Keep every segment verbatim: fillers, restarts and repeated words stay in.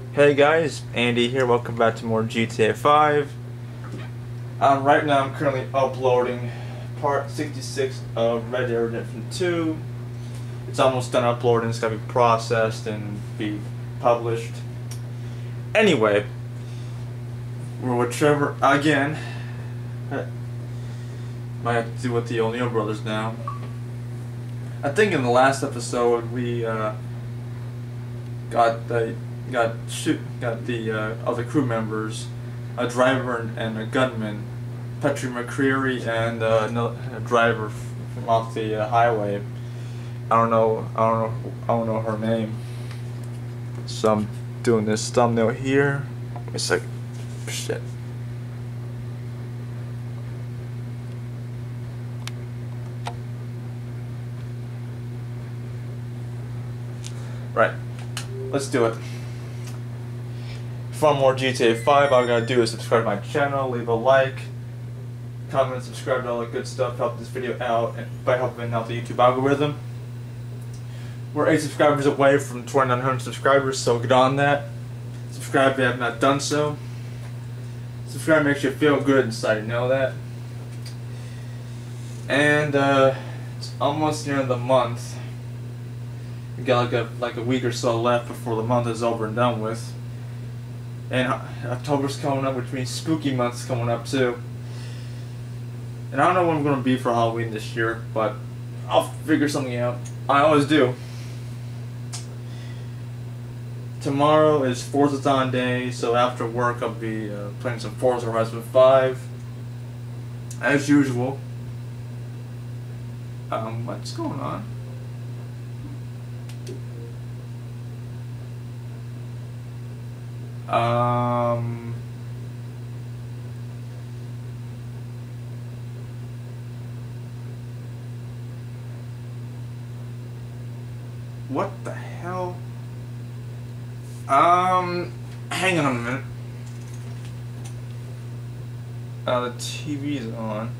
Hey guys, Andy here. Welcome back to more G T A five. Um, right now, I'm currently uploading part sixty-six of Red Dead Redemption two. It's almost done uploading. It's gotta be processed and be published. Anyway, we're with Trevor again. Might have to do with the O'Neill brothers now. I think in the last episode we uh, got the got shoot got the uh, other crew members, a driver and, and a gunman, Petrie McCreary and uh, another a driver from off the uh, highway. I don't know. I don't know. I don't know her name. So I'm doing this thumbnail here. It's like shit. Right. Let's do it. For more G T A five, all you gotta do is subscribe to my channel, leave a like, comment, subscribe to all that good stuff, help this video out and by helping out the YouTube algorithm. We're eight subscribers away from twenty-nine hundred subscribers, so get on that. Subscribe if you have not done so. Subscribe makes you feel good inside, you know that? And uh, it's almost the end of the month. We got like a, like a week or so left before the month is over and done with. And October's coming up, which means spooky month's coming up too. And I don't know what I'm going to be for Halloween this year, but I'll figure something out. I always do. Tomorrow is Forza-thon day, so after work I'll be uh, playing some Forza Horizon five. As usual. Um, what's going on? Um... What the hell? Um, hang on a minute. Uh, the T V is on.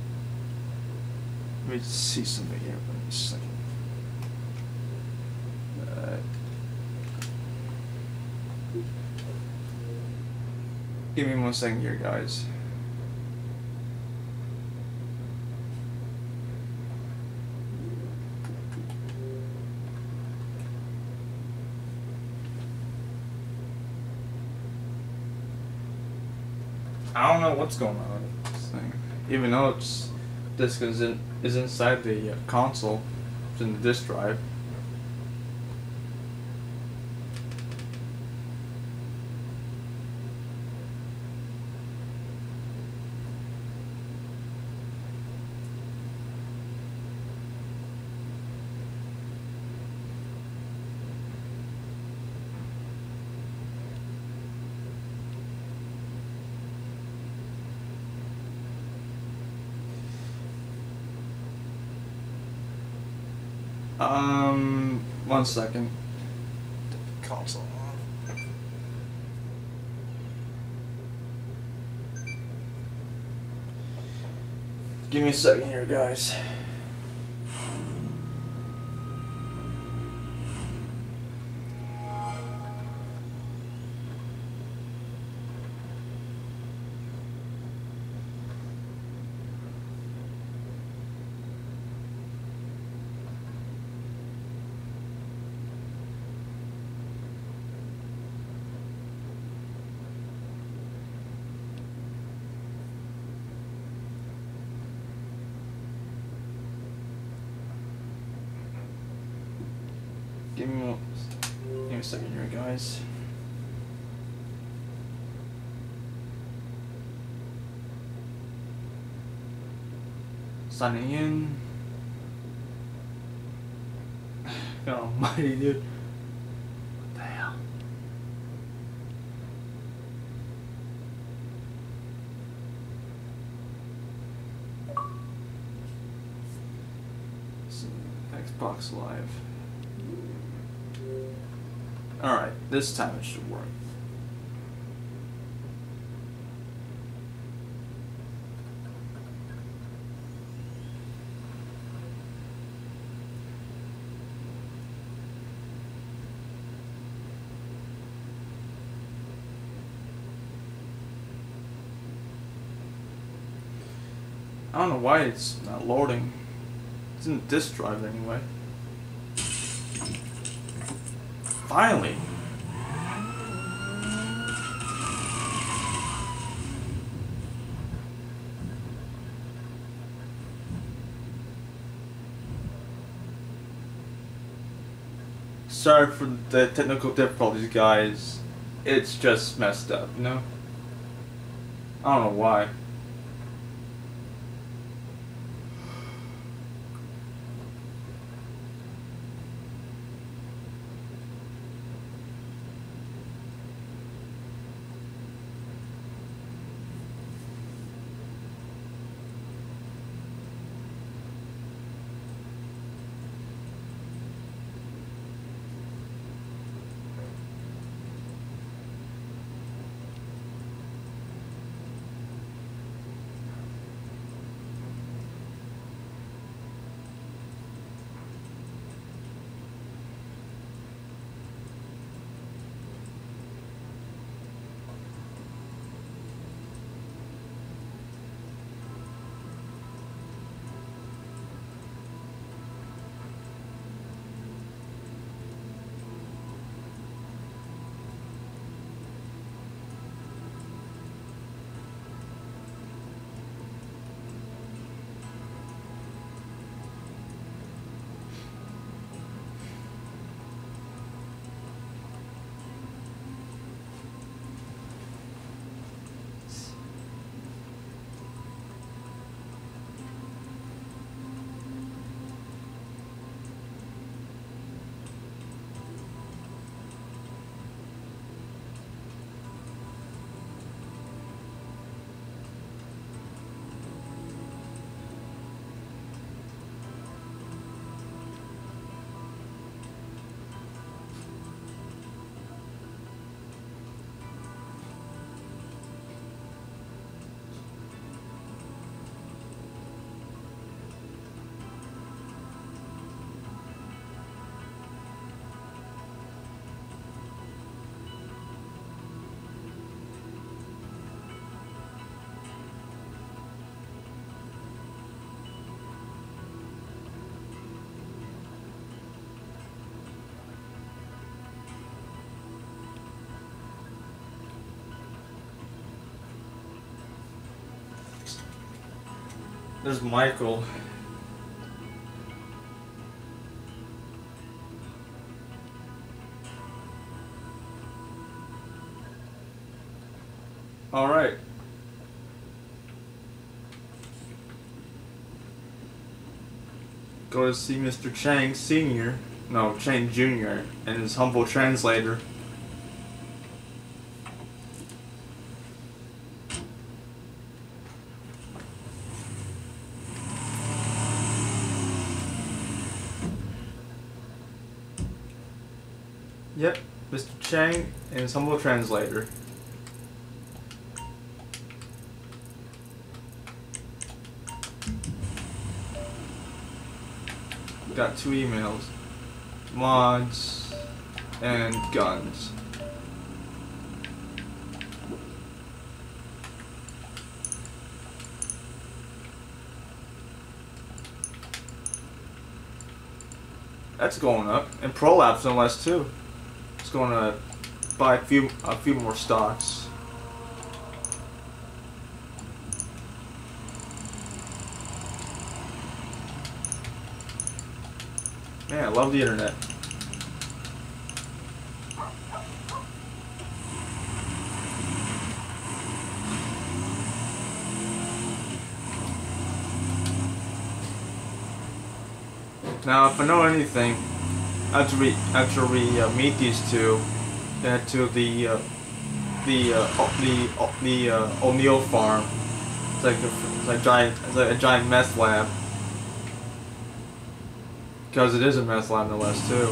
Let me see something here. Wait a second. Uh, give me one second here, guys. I don't know what's going on with this thing. Even though it's disc is in, is inside the uh, console, it's in the disk drive. Um, one second. Console on. Give me a second here, guys. Give me, give me a second here, guys. Signing in. God almighty, dude. What the hell? Xbox Live. Alright, this time it should work. I don't know why it's not loading. It's in the disk drive anyway. Finally! Sorry for the technical difficulties, guys. It's just messed up, you know? I don't know why. There's Michael. All right. Go to see Mister Chang Senior No, Chang Junior and his humble translator. Yep, Mister Chang and his humble translator. Got two emails. Mods and guns. That's going up. And Prolapse no less too. It's going to buy a few a few more stocks. Man, I love the internet. Now, if I know anything, after we after we uh, meet these two, head to the uh, the uh, the uh, the uh, O'Neill farm. It's like a, it's like giant it's like a giant meth lab. Because it is a meth lab no less too.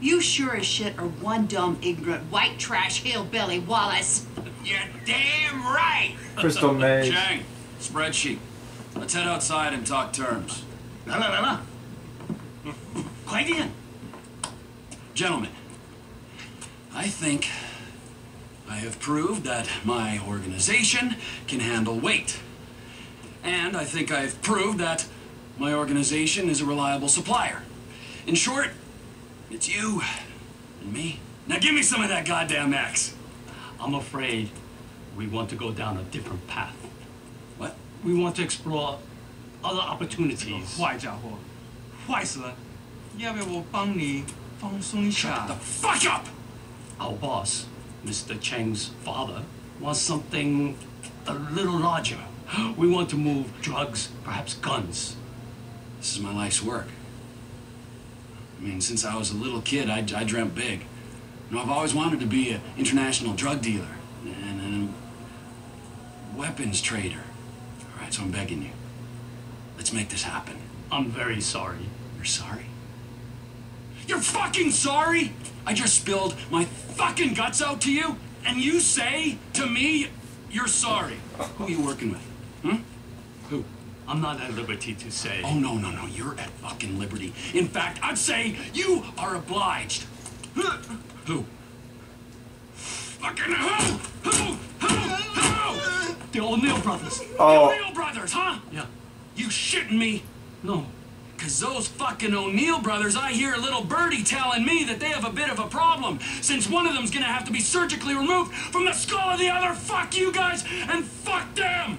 You sure as shit are one dumb, ignorant, white trash hillbilly, Wallace. You're damn right. Crystal Maze. Chang, spreadsheet. Let's head outside and talk terms. 来了来了，快点！ Gentlemen, I think I have proved that my organization can handle weight. And I think I've proved that my organization is a reliable supplier. In short, it's you and me. Now give me some of that goddamn X. I'm afraid we want to go down a different path. What? We want to explore other opportunities. 坏家伙，坏死了！要不要我帮你放松一 Shut 下 the？ fuck up! Our boss, Mister Cheng's father, wants something a little larger. We want to move drugs, perhaps guns. This is my life's work. I mean, since I was a little kid, I, I dreamt big. You know, I've always wanted to be an international drug dealer and, and a weapons trader. All right, so I'm begging you. Let's make this happen. I'm very sorry. You're sorry? You're fucking sorry? I just spilled my fucking guts out to you, and you say to me, you're sorry. Who are you working with? Hmm? Who? I'm not at liberty to say. Oh, no, no, no. You're at fucking liberty. In fact, I'd say you are obliged. Who? Fucking who? Who? Who? Who? The O'Neill brothers. Oh. The O'Neill brothers, huh? Yeah. You shitting me? No. Cause those fucking O'Neill brothers, I hear a little birdie telling me that they have a bit of a problem, since one of them's gonna have to be surgically removed from the skull of the other. Fuck you guys, and fuck them!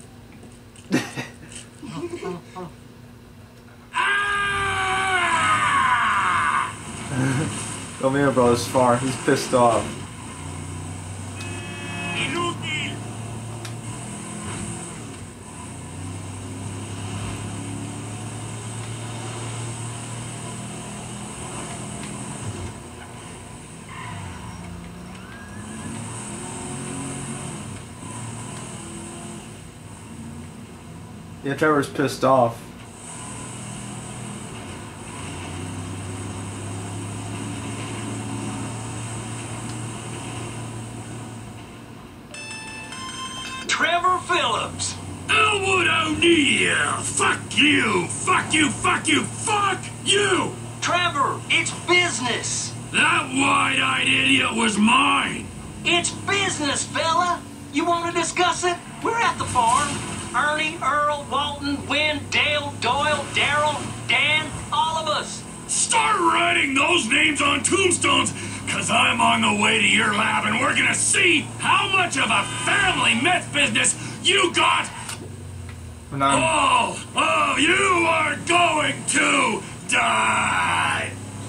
Ah! O'Neill Brothers far. He's pissed off. Inútil. Yeah, Trevor's pissed off. Trevor Phillips. Elwood O'Neill! Fuck you! Fuck you! Fuck you! Fuck you! Trevor, it's business. That wide-eyed idiot was mine! It's business, fella. You want to discuss it? We're at the farm. Ernie, Earl, Walton, Wynn, Dale, Doyle, Darrell, Dan, all of us. Start writing those names on tombstones, cause I'm on the way to your lab and we're gonna see how much of a family meth business you got! When I'm, Oh, oh, you are going to die!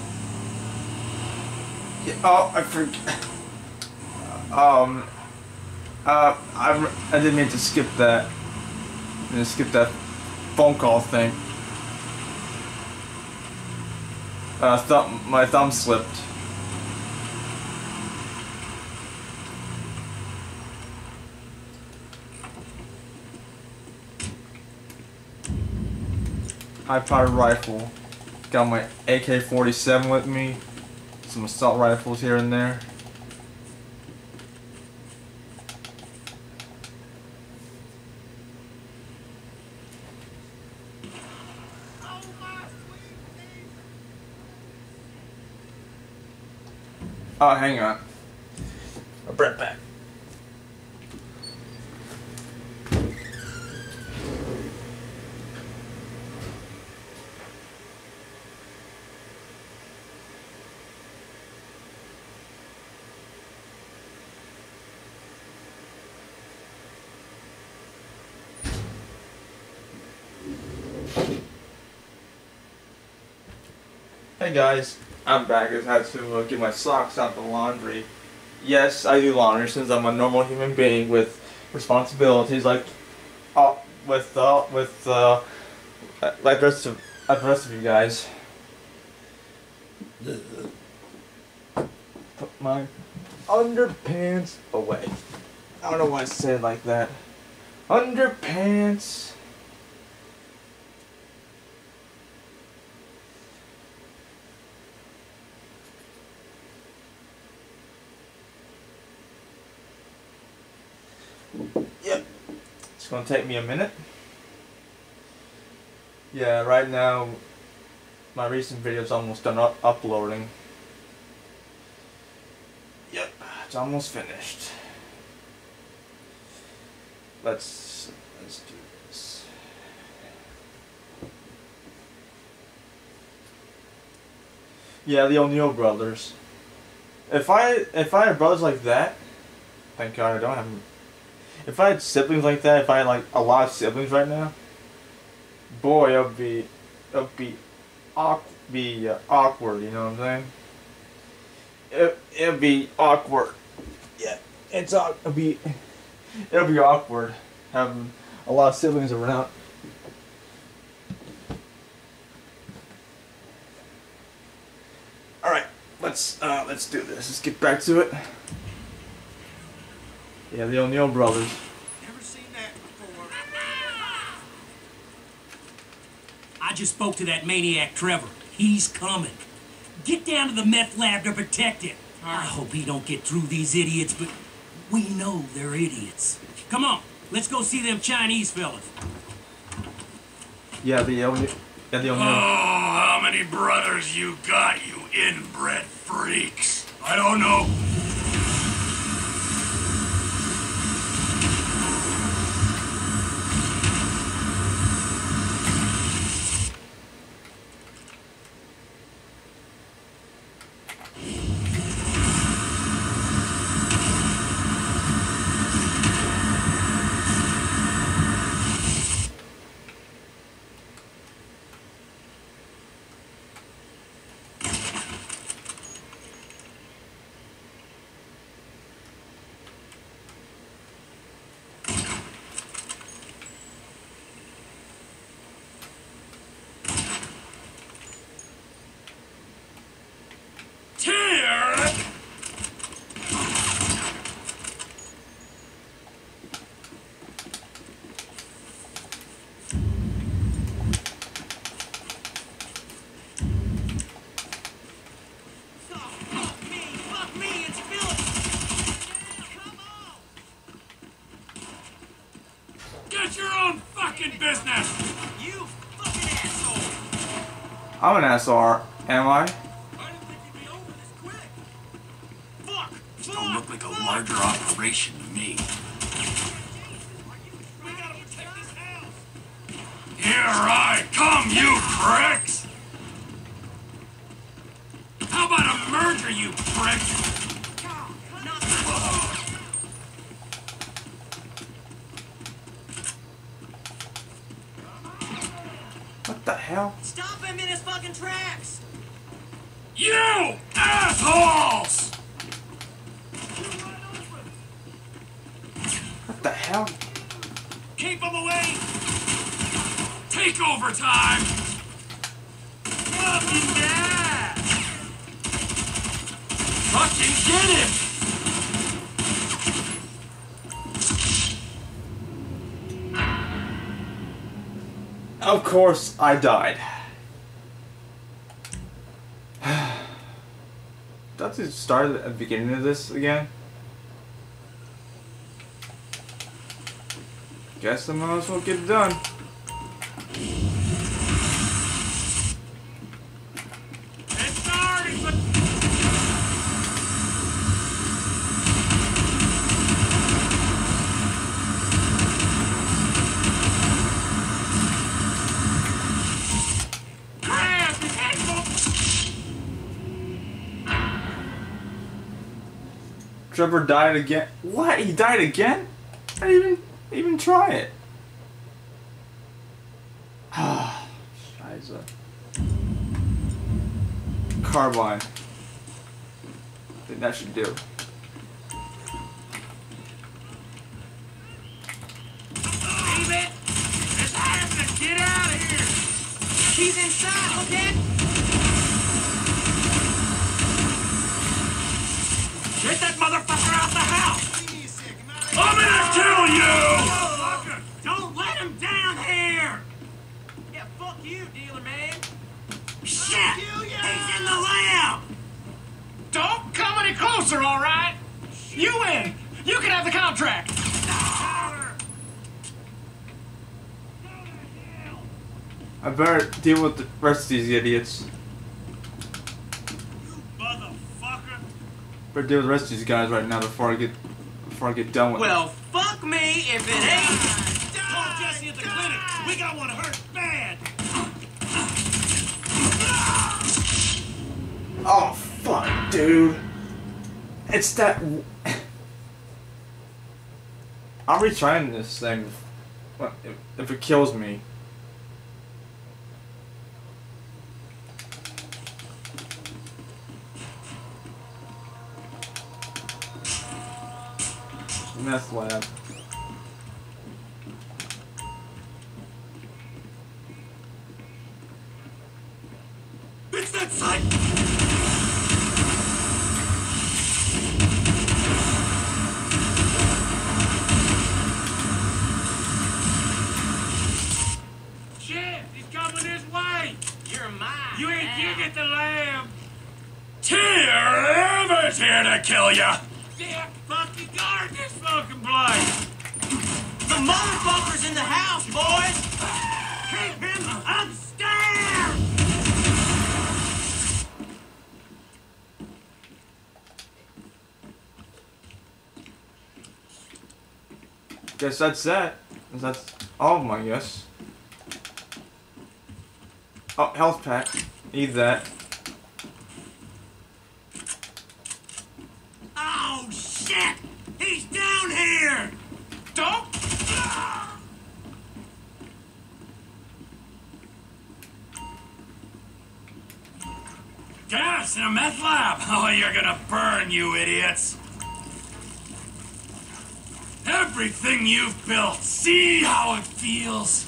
yeah, oh, I forget. Um, uh, I, I didn't mean to skip that. I didn't skip that phone call thing. Uh, thumb, my thumb slipped. High-powered rifle. Got my A K forty-seven with me. Some assault rifles here and there. Oh, hang on. I'll bring it back. Hey guys, I'm back. I had to uh, get my socks out the laundry. Yes, I do laundry since I'm a normal human being with responsibilities like, uh, with uh, with uh, like the rest of like the rest of you guys. Put my underpants away. I don't know why I said it like that. Underpants. Yep. It's gonna take me a minute. Yeah, right now my recent video is almost done up uploading. Yep, it's almost finished. Let's let's do this. Yeah, the O'Neill brothers. If I if I had brothers like that, thank God I don't have them. If I had siblings like that, if I had like a lot of siblings right now, boy, it would be, it would be, awk be uh, awkward. You know what I'm saying? It it'd be awkward. Yeah, it's uh, it'll be, it'll be awkward having a lot of siblings around. All right, let's uh, let's do this. Let's get back to it. Yeah, the O'Neill brothers. Never seen that before. I just spoke to that maniac Trevor. He's coming. Get down to the meth lab to protect it. I hope he don't get through these idiots, but we know they're idiots. Come on, let's go see them Chinese fellas. Yeah, the O'Neill. Yeah, the Oh, O'Neill. how many brothers you got, you inbred freaks? I don't know. Get your own fucking business! You fucking asshole! I'm an S R, am I? I didn't think you'd be over this quick. Fuck! This don't look like a larger operation to me. We gotta protect this house! Here I come, you pricks! How about a merger, you pricks? What the hell? Stop him in his fucking tracks! You assholes! What the hell? Keep him away! Take over time! Fucking die! Fucking get him! Of course, I died. That's it started at the beginning of this again. Guess I might as well get it done. It's starting, but... Grab his headphone! Trevor died again. What? He died again? I didn't even, even try it. Scheiße. Carbine. I think that should do. Leave it! It's happening! Get out of here! He's inside, okay? Get that motherfucker out the house! I'm gonna kill you! Motherfucker! Don't let him down here! Yeah, fuck you, dealer man! Shit! He's in the lab! Don't come any closer, alright? You win! You can have the contract! I better deal with the rest of these idiots. Motherfucker! Better deal with the rest of these guys right now before I get before I get done with Well, fuck me if it ain't. Call Jesse at the clinic. We got one hurt bad. it. Oh fuck, dude! It's that. I'm retrying this thing. If, if it kills me. Meth lab. It's that site! Shit! He's coming this way! You're mine. You ain't you get the lamb! Whoever's here to kill ya! Yeah, fucking guard this fucking place! The motherfucker's in the house, boys. Keep him upstairs! Guess that's that. That's all of them, I guess. Oh, health pack. Need that. Oh, shit! He's down here! Don't... Gas in a meth lab! Oh, you're gonna burn, you idiots! Everything you've built, see how it feels?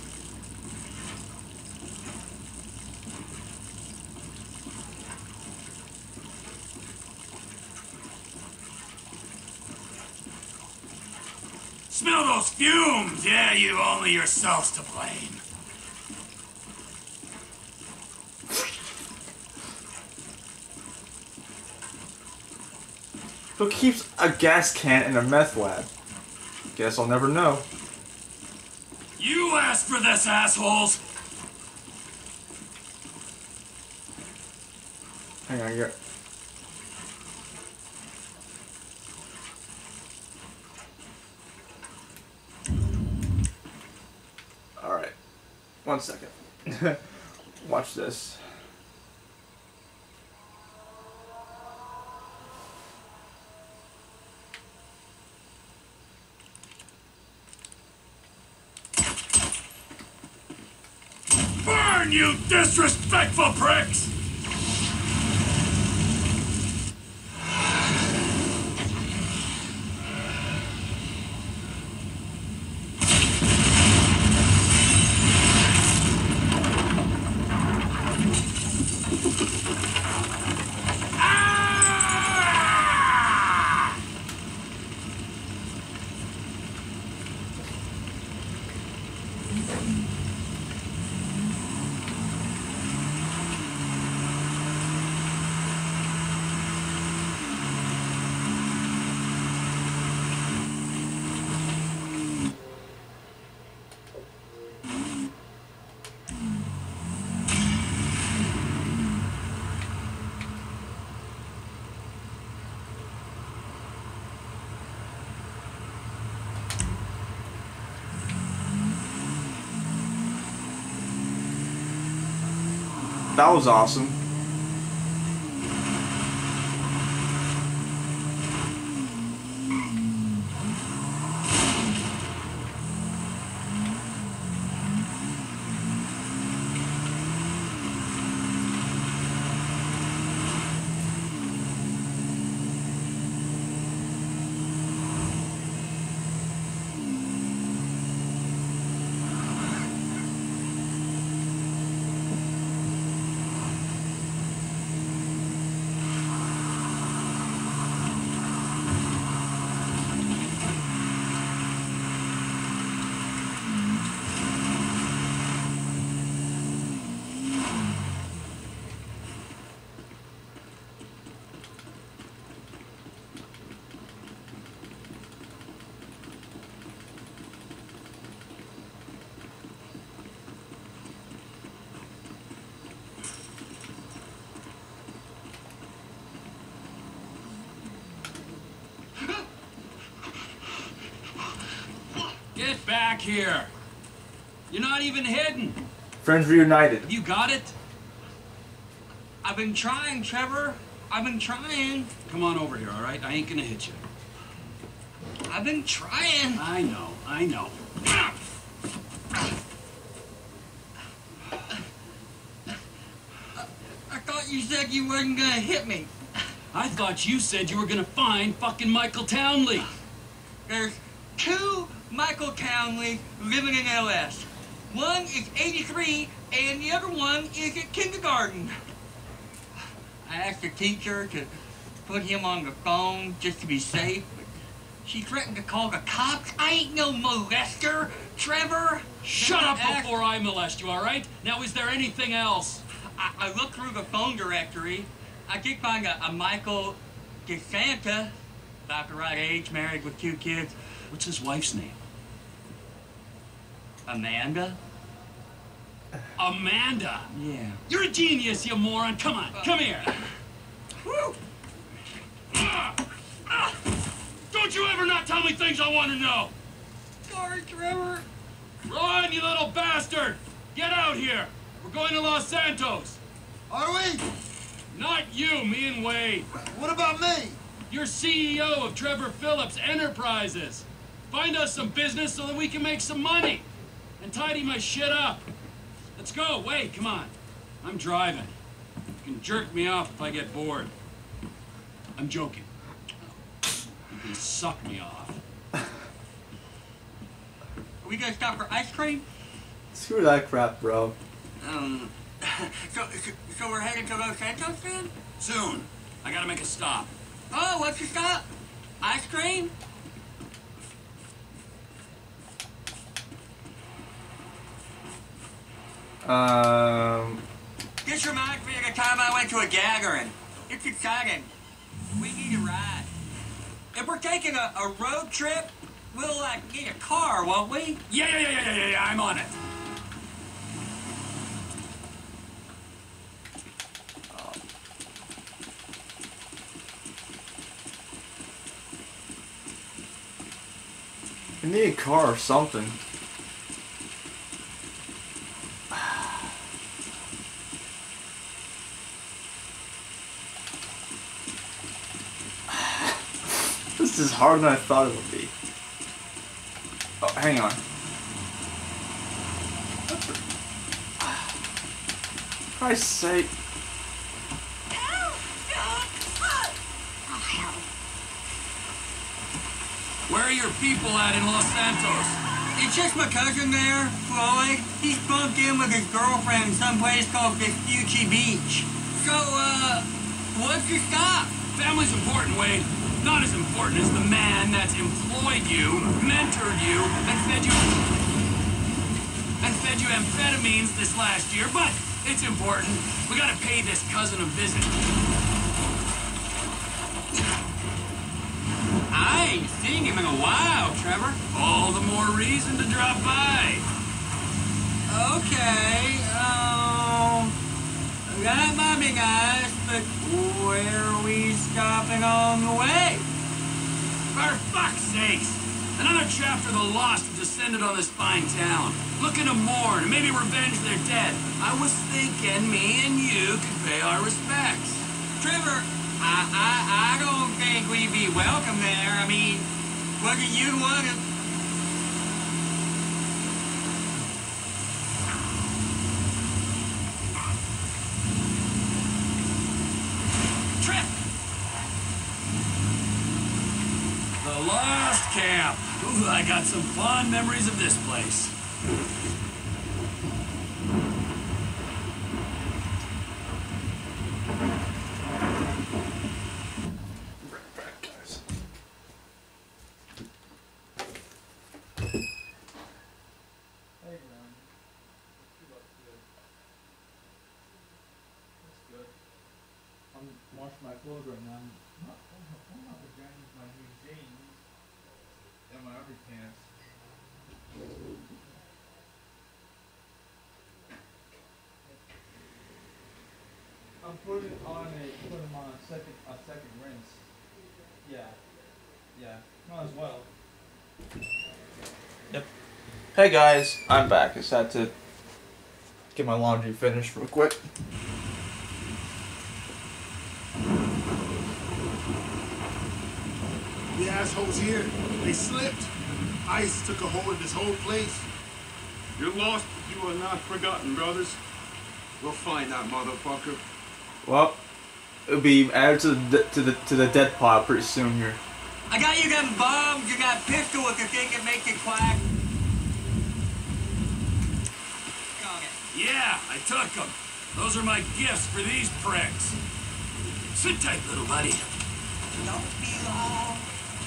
Smell those fumes? Yeah, you only yourselves to blame. Who keeps a gas can in a meth lab? Guess I'll never know. You asked for this, assholes! Hang on, here. Alright. One second. Watch this. Burn, you disrespectful pricks! That was awesome. Get back here. You're not even hidden. Friends reunited. You got it? I've been trying, Trevor. I've been trying. Come on over here, all right? I ain't gonna hit you. I've been trying. I know, I know. I thought you said you wasn't gonna hit me. I thought you said you were gonna find fucking Michael Townley. There's two Michael Townley living in L S. One is eighty-three, and the other one is at kindergarten. I asked the teacher to put him on the phone just to be safe, but she threatened to call the cops. I ain't no molester, Trevor. Shut up I asked- before I molest you, all right? Now, is there anything else? I, I looked through the phone directory. I did find a, a Michael DeSanta, about the right age, married with two kids. What's his wife's name? Amanda? Amanda. Yeah. You're a genius, you moron. Come on, come here. Woo! Ah! Ah! Don't you ever not tell me things I want to know. Sorry, Trevor. Run, you little bastard. Get out here. We're going to Los Santos. Are we? Not you, me and Wade. What about me? You're C E O of Trevor Phillips Enterprises. Find us some business so that we can make some money. And tidy my shit up. Let's go. Wait, come on. I'm driving. You can jerk me off if I get bored. I'm joking. You can suck me off. Are we gonna stop for ice cream? Screw that crap, bro. Um, so, so, so we're heading to Los Santos then? Soon. I gotta make a stop. Oh, what's the stop? Ice cream? Um, This reminds me of the time I went to a gathering. It's exciting. We need a ride. If we're taking a, a road trip, we'll, like, need a car, won't we? Yeah, yeah, yeah, yeah, yeah, yeah, I'm on it. I need a car or something. This is harder than I thought it would be. Oh, hang on. For Christ's sake. Where are your people at in Los Santos? It's just my cousin there, Floyd. He's bumped in with his girlfriend someplace called Vespucci Beach. So, uh, what's your stop? Family's important, Wade. Not as important as the man that's employed you, mentored you, and fed you and fed you amphetamines this last year, but it's important. We gotta pay this cousin a visit. I ain't seen him in a while, Trevor. All the more reason to drop by. Okay, um, that might be nice, but where are we stopping on the way? For fuck's sakes! Another chapter of the lost have descended on this fine town. Looking to mourn and maybe revenge their dead. I was thinking me and you could pay our respects. Trevor, I, I, I don't think we'd be welcome there. I mean, wasn't you the one who... Trip! The Lost Camp. Ooh, I got some fond memories of this place. I'm washing my clothes right now. I'm not, I'm not pajamas, my new jeans and my underpants. I'm putting it on a put them on a second a second rinse. Yeah, yeah, might as well. Yep. Hey guys, I'm back. I just had to get my laundry finished real quick. The assholes here, they slipped. Ice took a hold of this whole place. You're lost, but you are not forgotten, brothers. We'll find that motherfucker. Well, it'll be added to the to the to the dead pile pretty soon here. I got you them bombs, you got pistol with the thing that makes it quack. Yeah, I took them. Those are my gifts for these pricks. Sit tight, little buddy. Don't be long.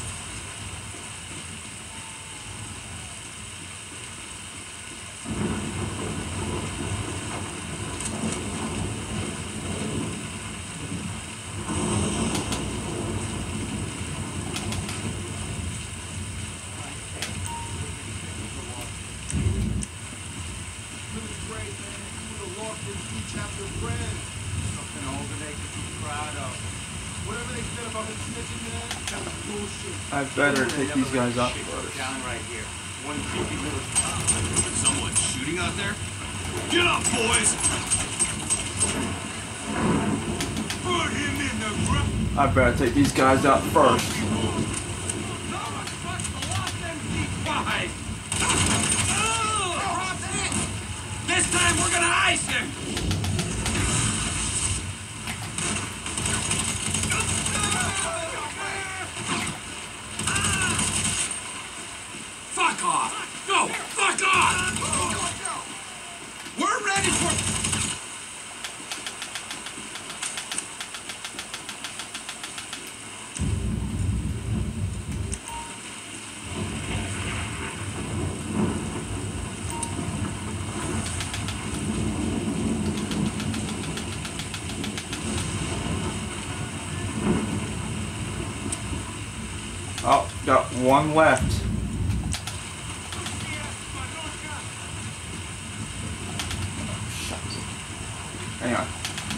I better take these guys out first. Down right here. One creepy little. Someone shooting out there? Get up, boys! Put him in the ground. I better take these guys out first. This time we're gonna ice him! Fuck off! Go! Fuck off! We're ready for... Oh, got one left. Hang on.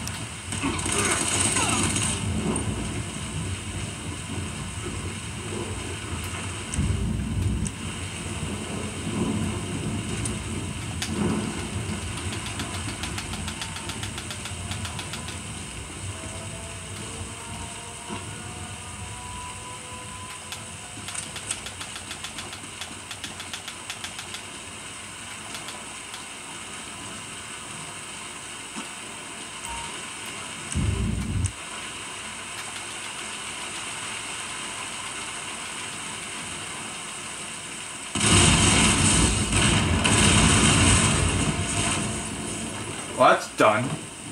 Well, that's done.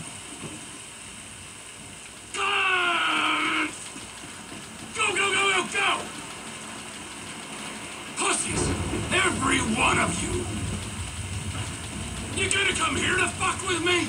Go, go, go, go, go! Pussies! Every one of you! You gonna come here to fuck with me?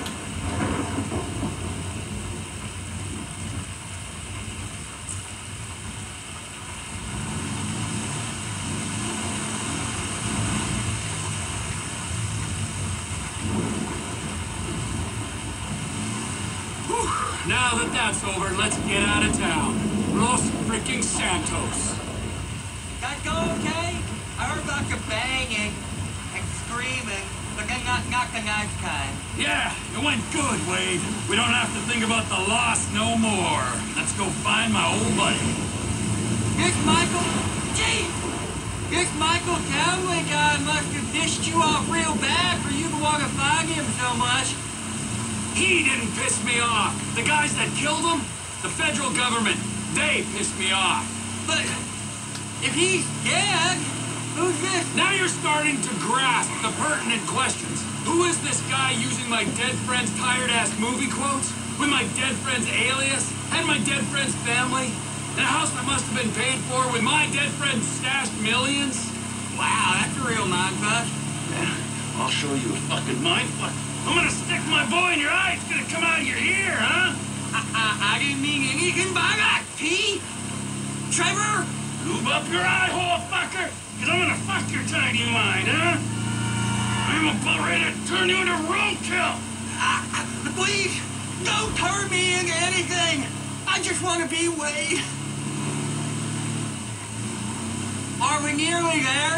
Now that that's over, let's get out of town. Los freaking Santos. That go okay? I heard lots of banging and screaming, but then not, not the nice kind. Yeah, it went good, Wade. We don't have to think about the loss no more. Let's go find my old buddy. This Michael... Gee! This Michael Townley guy must have pissed you off real bad for you to want to find him so much. He didn't piss me off. The guys that killed him, the federal government, they pissed me off. But if he's dead, who's this? Now you're starting to grasp the pertinent questions. Who is this guy using my dead friend's tired-ass movie quotes? With my dead friend's alias? And my dead friend's family? And a house that must have been paid for with my dead friend's stashed millions? Wow, that's a real mindfuck. Yeah, I'll show you a fucking mindfuck. I'm gonna stick my boy in your eye. It's gonna come out of your ear, huh? I, I, I didn't mean anything by that, T. Trevor? Lube up your eye hole, fucker, because I'm gonna fuck your tiny mind, huh? I'm about ready to turn you into roadkill. Uh, please, don't turn me into anything. I just want to be Wade. Are we nearly there yet?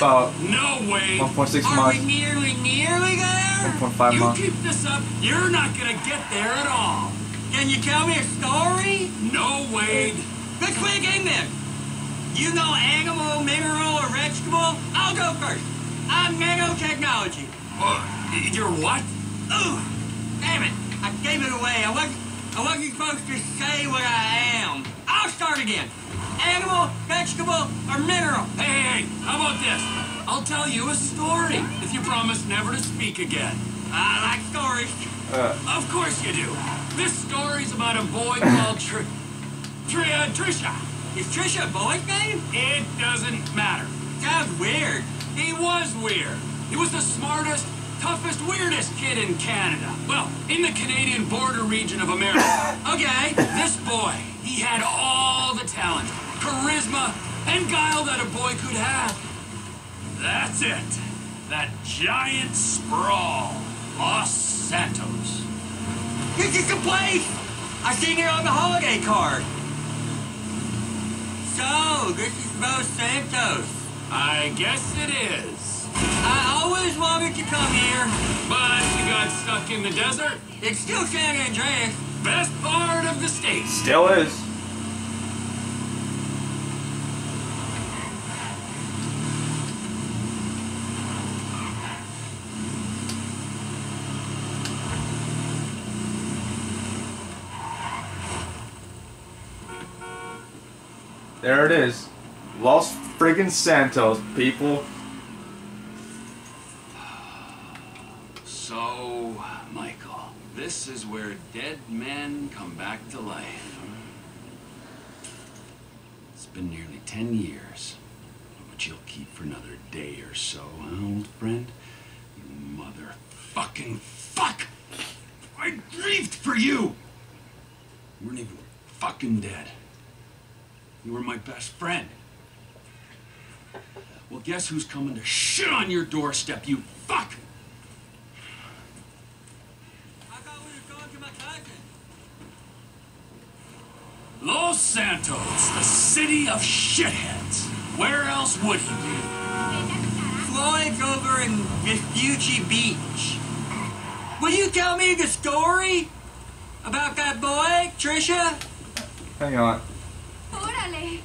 about No way. one point six Are miles. we nearly, nearly there? one point five You miles. keep this up, you're not gonna get there at all. Can you tell me a story? No, Wade. Let's play a game then. You know animal, mineral, or vegetable? I'll go first. I'm nanotechnology. Uh, you're what? Ooh, damn it. I gave it away. I wasn't, I wasn't supposed to say what I am. I'll start again. Animal, vegetable, or mineral? Hey, hey, hey, how about this? I'll tell you a story if you promise never to speak again. I like stories. Uh, Of course you do. This story's about a boy called Tr... Tr... Uh, Trisha. Is Trisha a boy's name? It doesn't matter. Sounds weird. He was weird. He was the smartest, toughest, weirdest kid in Canada. Well, in the Canadian border region of America. Okay. This boy, he had all the talent, charisma, and guile that a boy could have. That's it. That giant sprawl. Los Santos. This is the place. I seen it on the holiday card. So, this is Los Santos. I guess it is. I always wanted to come here. But you got stuck in the desert. It's still San Andreas. Best part of the state. still is. There it is. Los friggin' Santos, people. So, Michael, this is where dead men come back to life. It's been nearly ten years, but you'll keep for another day or so, huh, old friend? You motherfucking fuck! I grieved for you! You weren't even fucking dead. You were my best friend. Well, guess who's coming to shit on your doorstep, you fuck! I thought we were going to my cousin. Los Santos, the city of shitheads. Where else would he be? Floyd's over in Vespucci Beach. Will you tell me the story about that boy, Trisha? Hang on. ¡Órale!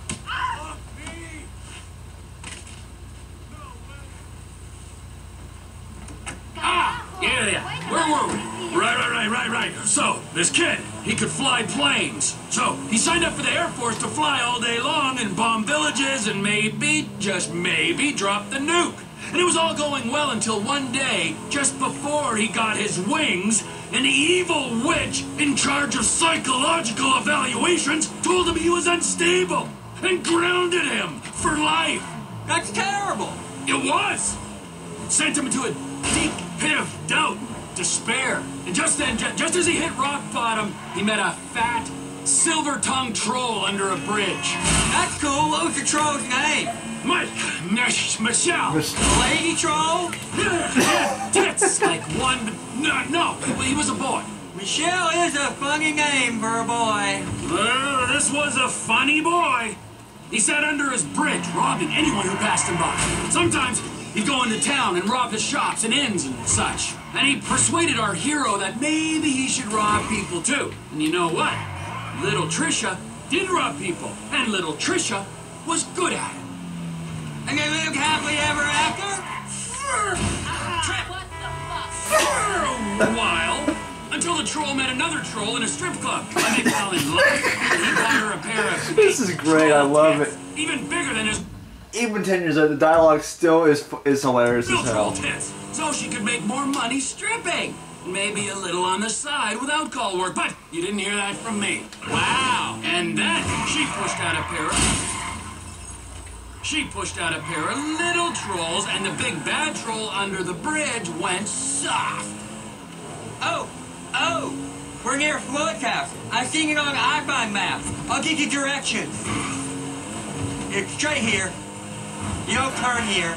Ah, yeah, yeah. Where were we? Right, right, right, right, right. So, this kid, he could fly planes. So, he signed up for the Air Force to fly all day long and bomb villages and maybe, just maybe, drop the nuke. And it was all going well until one day, just before he got his wings, an evil witch in charge of psychological evaluations told him he was unstable and grounded him for life. That's terrible. It was. Sent him into a deep pit of doubt, despair. And just then, ju- just as he hit rock bottom, he met a fat, silver-tongued troll under a bridge. That's cool. What was the troll's name? Mike, Mich- Michelle. Lady Troll? Yeah, tits like one, but no, no, he, he was a boy. Michelle is a funny name for a boy. Uh, this was a funny boy. He sat under his bridge, robbing anyone who passed him by. Sometimes he'd go into town and rob his shops and inns and such. And he persuaded our hero that maybe he should rob people too. And you know what? Little Trisha did rob people, and little Trisha was good at it. And they lived happily ever after? What the fuck? For a while, until the troll met another troll in a strip club, and they fell in love. He bought her a pair of This is great. I love tits, it. even bigger than his Even ten years later, the dialogue still is is hilarious real as troll hell. tits, so she could make more money stripping. Maybe a little on the side without call work, but you didn't hear that from me. Wow. And then she pushed out a pair of... She pushed out a pair of little trolls, and the big bad troll under the bridge went soft. Oh, oh, we're near Floyd's house. I've seen it on the iPhone map. I'll give you directions. It's straight here. You don't turn here.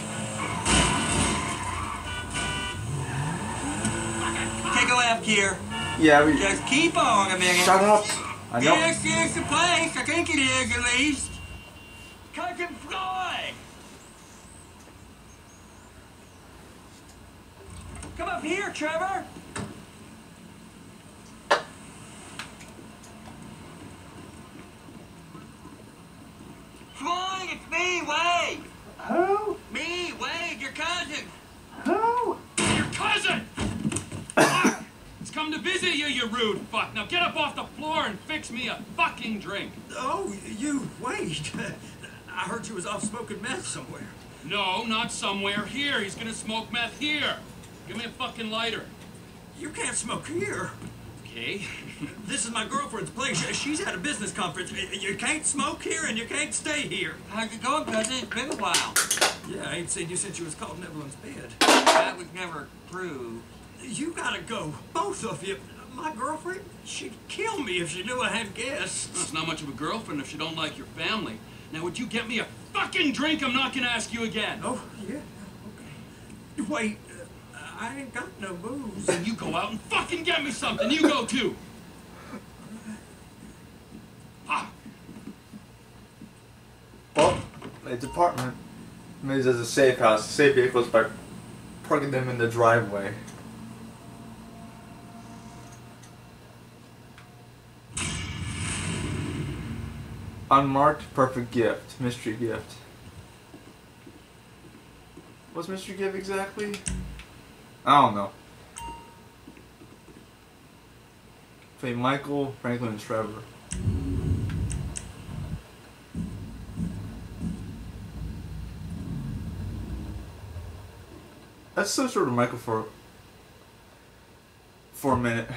Take a left here. Yeah, we. Just keep on a minute. Shut up. I know. This is the place. I think it is, at least. Cousin Floyd! Come up here, Trevor. Floyd, it's me, Wade. Who? Me, Wade, your cousin. Who? Your cousin! Fuck! It's come to visit you, you rude fuck. Now get up off the floor and fix me a fucking drink. Oh, you, wait. I heard you was off smoking meth somewhere. No, not somewhere. Here. He's gonna smoke meth here. Give me a fucking lighter. You can't smoke here. Okay. This is my girlfriend's place. She's at a business conference. You can't smoke here and you can't stay here. How's it going, cousin? It's been a while. Yeah, I ain't seen you since you was caught in Evelyn's bed. That was never proved. You gotta go, both of you. My girlfriend, she'd kill me if she knew I had guests. That's not much of a girlfriend if she don't like your family. Now, would you get me a fucking drink? I'm not gonna ask you again. Oh, yeah, okay. Wait, uh, I ain't got no booze. Then you go out and fucking get me something. You go too. Ah. Well, a department means as a safe house. Save vehicles by parking them in the driveway. Unmarked perfect gift. Mystery gift. What's mystery gift exactly? I don't know. Play Michael, Franklin, and Trevor. Let's switch over to Michael for for a minute.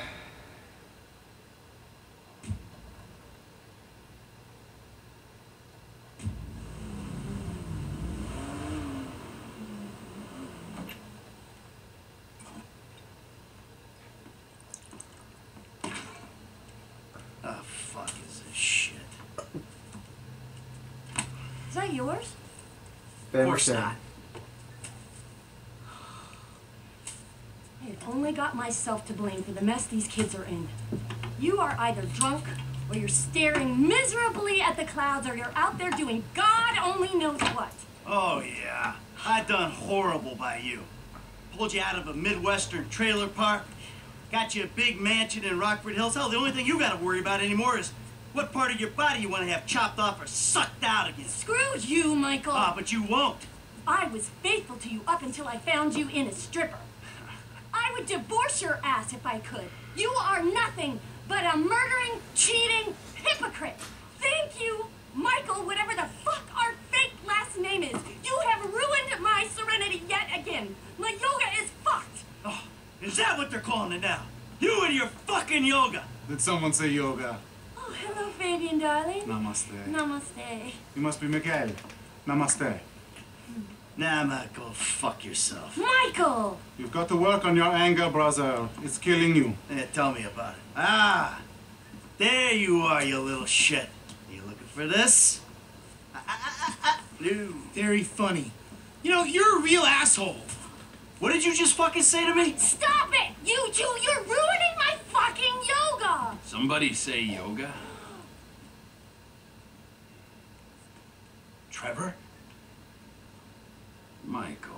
Oh, fuck is this shit? Is that yours? Of course not. I've only got myself to blame for the mess these kids are in. You are either drunk, or you're staring miserably at the clouds, or you're out there doing God only knows what. Oh, yeah. I done horrible by you. Pulled you out of a Midwestern trailer park. Got you a big mansion in Rockford Hills. Hell, the only thing you gotta worry about anymore is what part of your body you want to have chopped off or sucked out again. Screw you, Michael. Ah, but you won't. I was faithful to you up until I found you in a stripper. I would divorce your ass if I could. You are nothing but a murdering, cheating hypocrite. Thank you, Michael, whatever the fuck our fake last name is. You have ruined my serenity yet again. My yoga is fucked. Oh, is that what they're calling it now? You and your fucking yoga. Did someone say yoga? Oh, hello, Fabian, darling. Namaste. Namaste. You must be Mikael. Namaste. Nah, Michael, fuck yourself. Michael! You've got to work on your anger, brother. It's killing you. Yeah, tell me about it. Ah, there you are, you little shit. You looking for this? Ah, ah, ah, ah. No. Very funny. You know, you're a real asshole. What did you just fucking say to me? Stop it! You two, you're ruining my fucking yoga! Somebody say yoga? Trevor? Michael.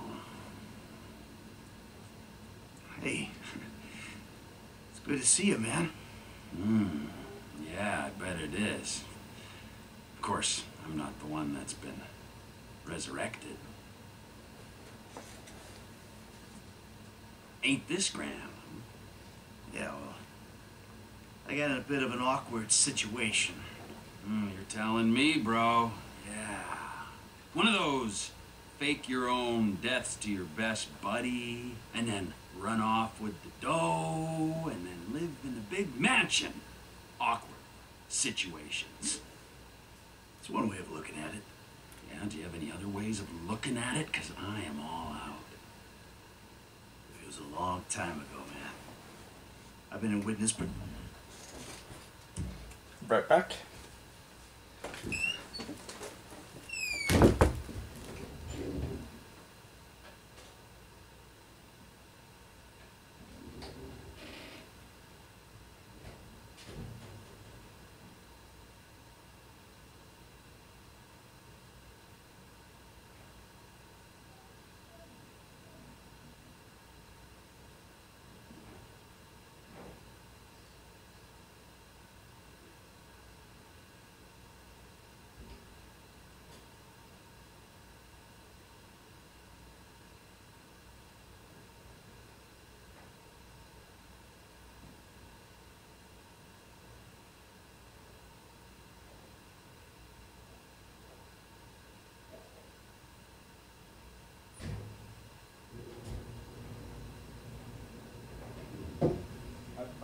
Hey. It's good to see you, man. Hmm. Yeah, I bet it is. Of course, I'm not the one that's been resurrected. Ain't this grand? Yeah, well, I got in a bit of an awkward situation. Mm, you're telling me, bro. Yeah. One of those fake your own deaths to your best buddy, and then run off with the dough, and then live in a big mansion. Awkward situations. It's one way of looking at it. Yeah, do you have any other ways of looking at it? Because I am all out. It was a long time ago, man. I've been in witness, but... Right back.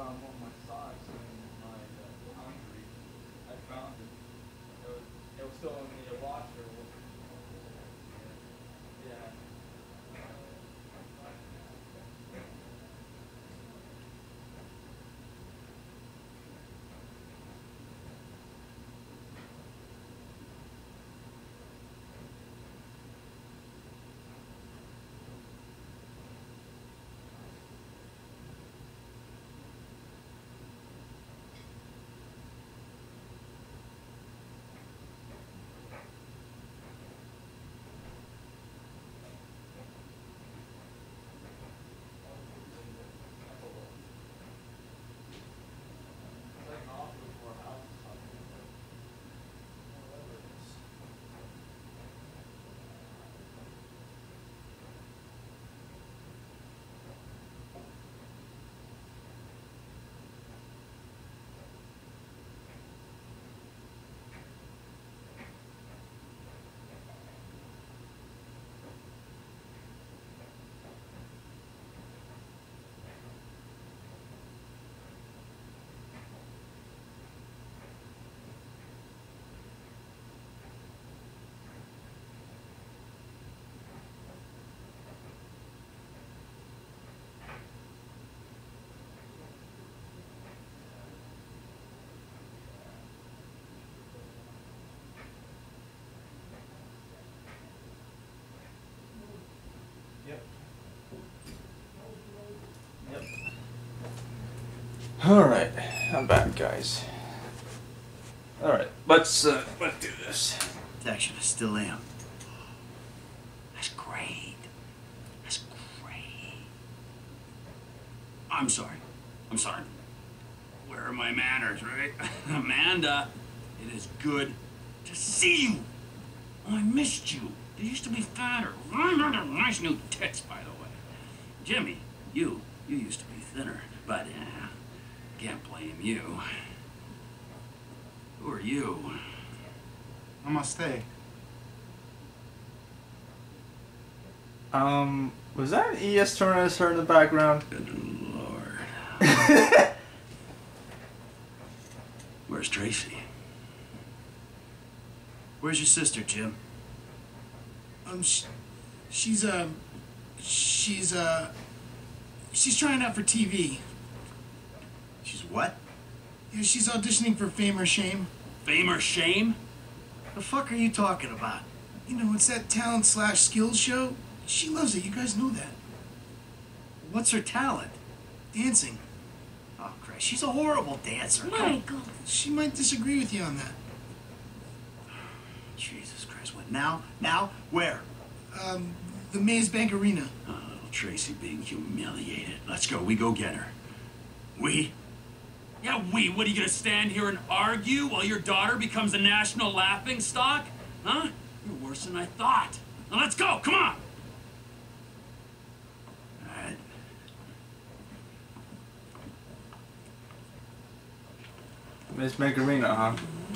on one of my socks in my uh, laundry. I found it. It was, it was still in the washer. Yeah. Yep. Yep. All right, I'm back, guys. All right, let's uh, let's do this. Protection, I still am. That's great. That's great. I'm sorry. I'm sorry. Where are my manners, right? Amanda, it is good to see you. Oh, I missed you. You used to be fatter. Nice new tits, by the way. Jimmy, you, you used to be thinner, but uh, can't blame you. Who are you? Namaste. Um, was that an E S tournament heard in the background? Good Lord. Where's Tracy? Where's your sister, Jim? Um, sh she's, uh, she's, uh, she's trying out for T V. She's what? Yeah, she's auditioning for Fame or Shame. Fame or Shame? The fuck are you talking about? You know, it's that talent slash skills show. She loves it, you guys know that. What's her talent? Dancing. Oh, Christ, she's a horrible dancer. Michael. She might disagree with you on that. Jesus Christ, what, now? Now? Where? Um, the Maze Bank Arena. Oh, little Tracy being humiliated. Let's go, we go get her. We? Yeah, we. What, are you gonna stand here and argue while your daughter becomes a national laughingstock? Huh? You're worse than I thought. Now let's go, come on! Alright. Miss Macarena, huh?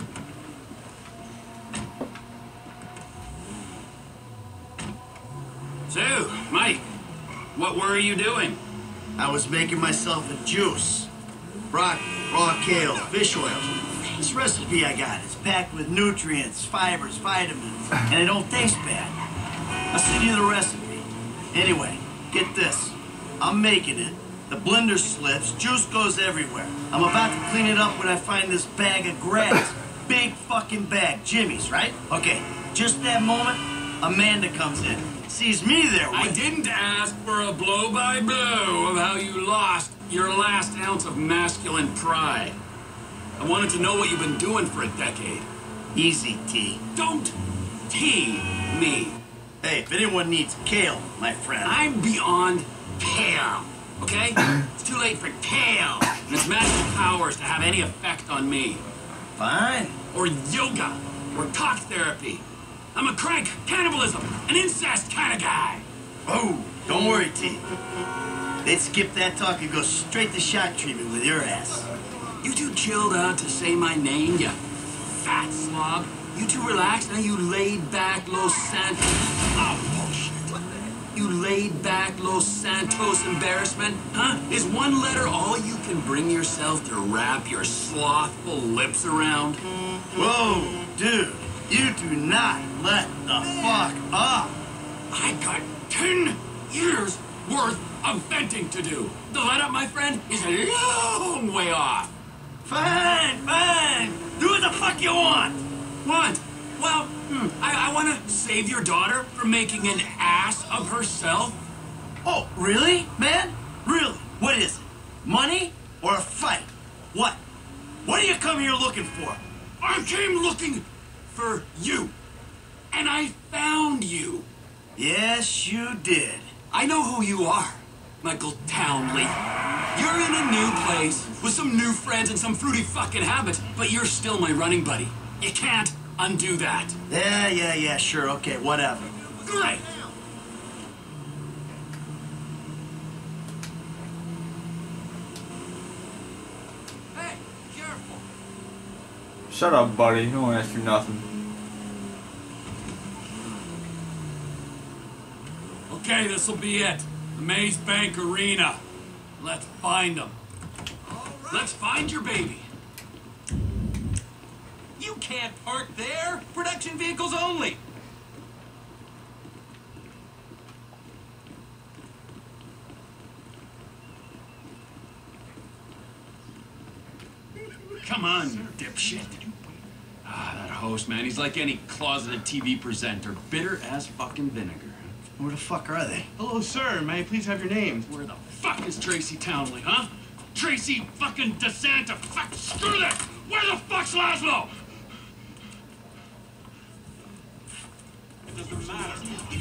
So, Mike, what were you doing? I was making myself a juice. Broccoli, raw kale, fish oil. This recipe I got is packed with nutrients, fibers, vitamins, and it don't taste bad. I'll send you the recipe. Anyway, get this. I'm making it. The blender slips, juice goes everywhere. I'm about to clean it up when I find this bag of grass. Big fucking bag, Jimmy's, right? Okay, just that moment, Amanda comes in. Sees me there with... I didn't ask for a blow-by-blow of how you lost your last ounce of masculine pride. I wanted to know what you've been doing for a decade. Easy, T. Don't T me. Hey, if anyone needs kale, my friend... I'm beyond kale, okay? It's too late for kale and its magical powers to have any effect on me. Fine. Or yoga, or talk therapy. I'm a crank, cannibalism, an incest kind of guy. Oh, don't worry, T. They'd skip that talk and go straight to shock treatment with your ass. You too chilled out to say my name, you fat slob. You too relaxed, now you laid back, low scent. Oh, bullshit. You laid back Los Santos embarrassment? Huh? Is one letter all you can bring yourself to wrap your slothful lips around? Whoa, dude. You do not let the fuck up. I got ten years worth of venting to do. The let up, my friend, is a long way off. Fine, fine. Do what the fuck you want. What? Well, hmm, I, I want to save your daughter from making an ass of herself. Oh, really, man? Really? What is it? Money or a fight? What? What do you come here looking for? I came looking for you. And I found you. Yes, you did. I know who you are, Michael Townley. You're in a new place with some new friends and some fruity fucking habits, but you're still my running buddy. You can't undo that. Yeah, yeah, yeah, sure, okay, whatever. Great. Hey, careful. Shut up, buddy. No one asked you nothing. Okay, this'll be it. The Maze Bank Arena. Let's find them. Right. Let's find your baby. You can't park there. Production vehicles only. Come on, you dipshit. Ah, that host, man, he's like any closeted T V presenter. Bitter as fucking vinegar. Where the fuck are they? Hello, sir. May I please have your name? Where the fuck is Tracy Townley, huh? Tracy fucking DeSanta. Fuck, screw that! Where the fuck's Laszlo? It doesn't matter.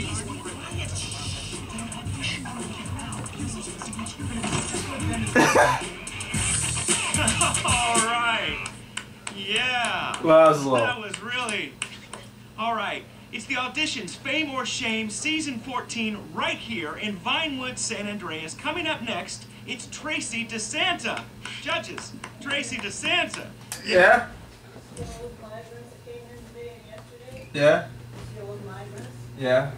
All right. Yeah. Laszlo. That was really... All right. It's the auditions, Fame or Shame, season fourteen, right here in Vinewood, San Andreas. Coming up next, it's Tracy DeSanta. Judges, Tracy DeSanta. Yeah? Yeah? Yeah?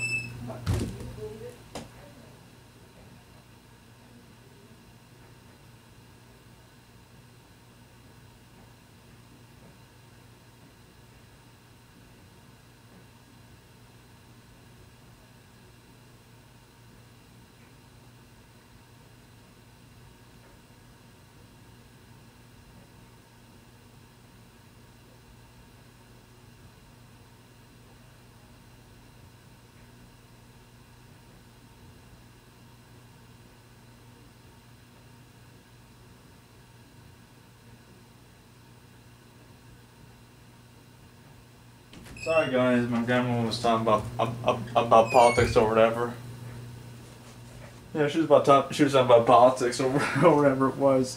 Sorry guys, my grandma was talking about about, about politics or whatever. Yeah, she was about talk, she was talking about politics or, or whatever it was.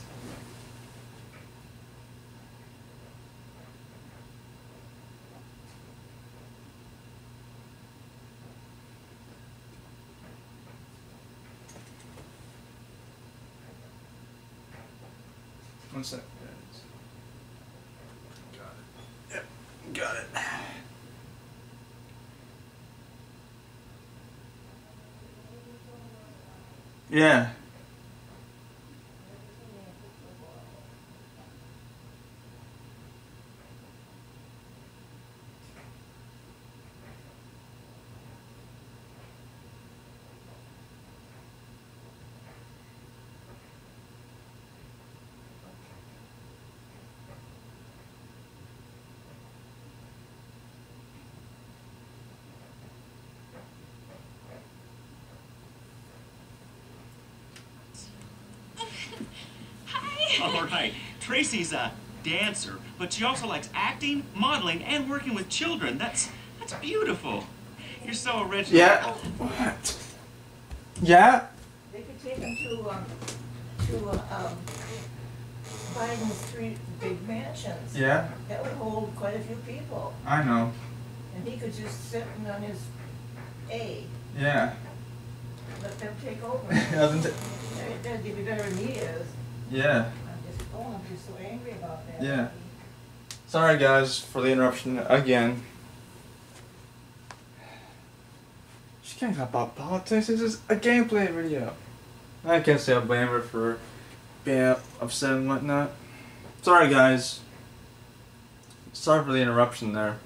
One sec, guys. Got it. Yep, got it. Yeah. All right. Tracy's a dancer, but she also likes acting, modeling, and working with children. That's that's beautiful. You're so original. Yeah. What? Yeah? They could take him to, um, to, uh, um, Biden's three big mansions. Yeah? That would hold quite a few people. I know. And he could just sit on his A. Yeah. Let them take over. Doesn't it? That'd be better than he is. Yeah. I'm just, oh, I'm just so angry about that. Yeah. Sorry guys for the interruption again. She can't talk about politics. This is a gameplay video. I can't say I blame her for being upset and whatnot. Sorry, guys. Sorry for the interruption there.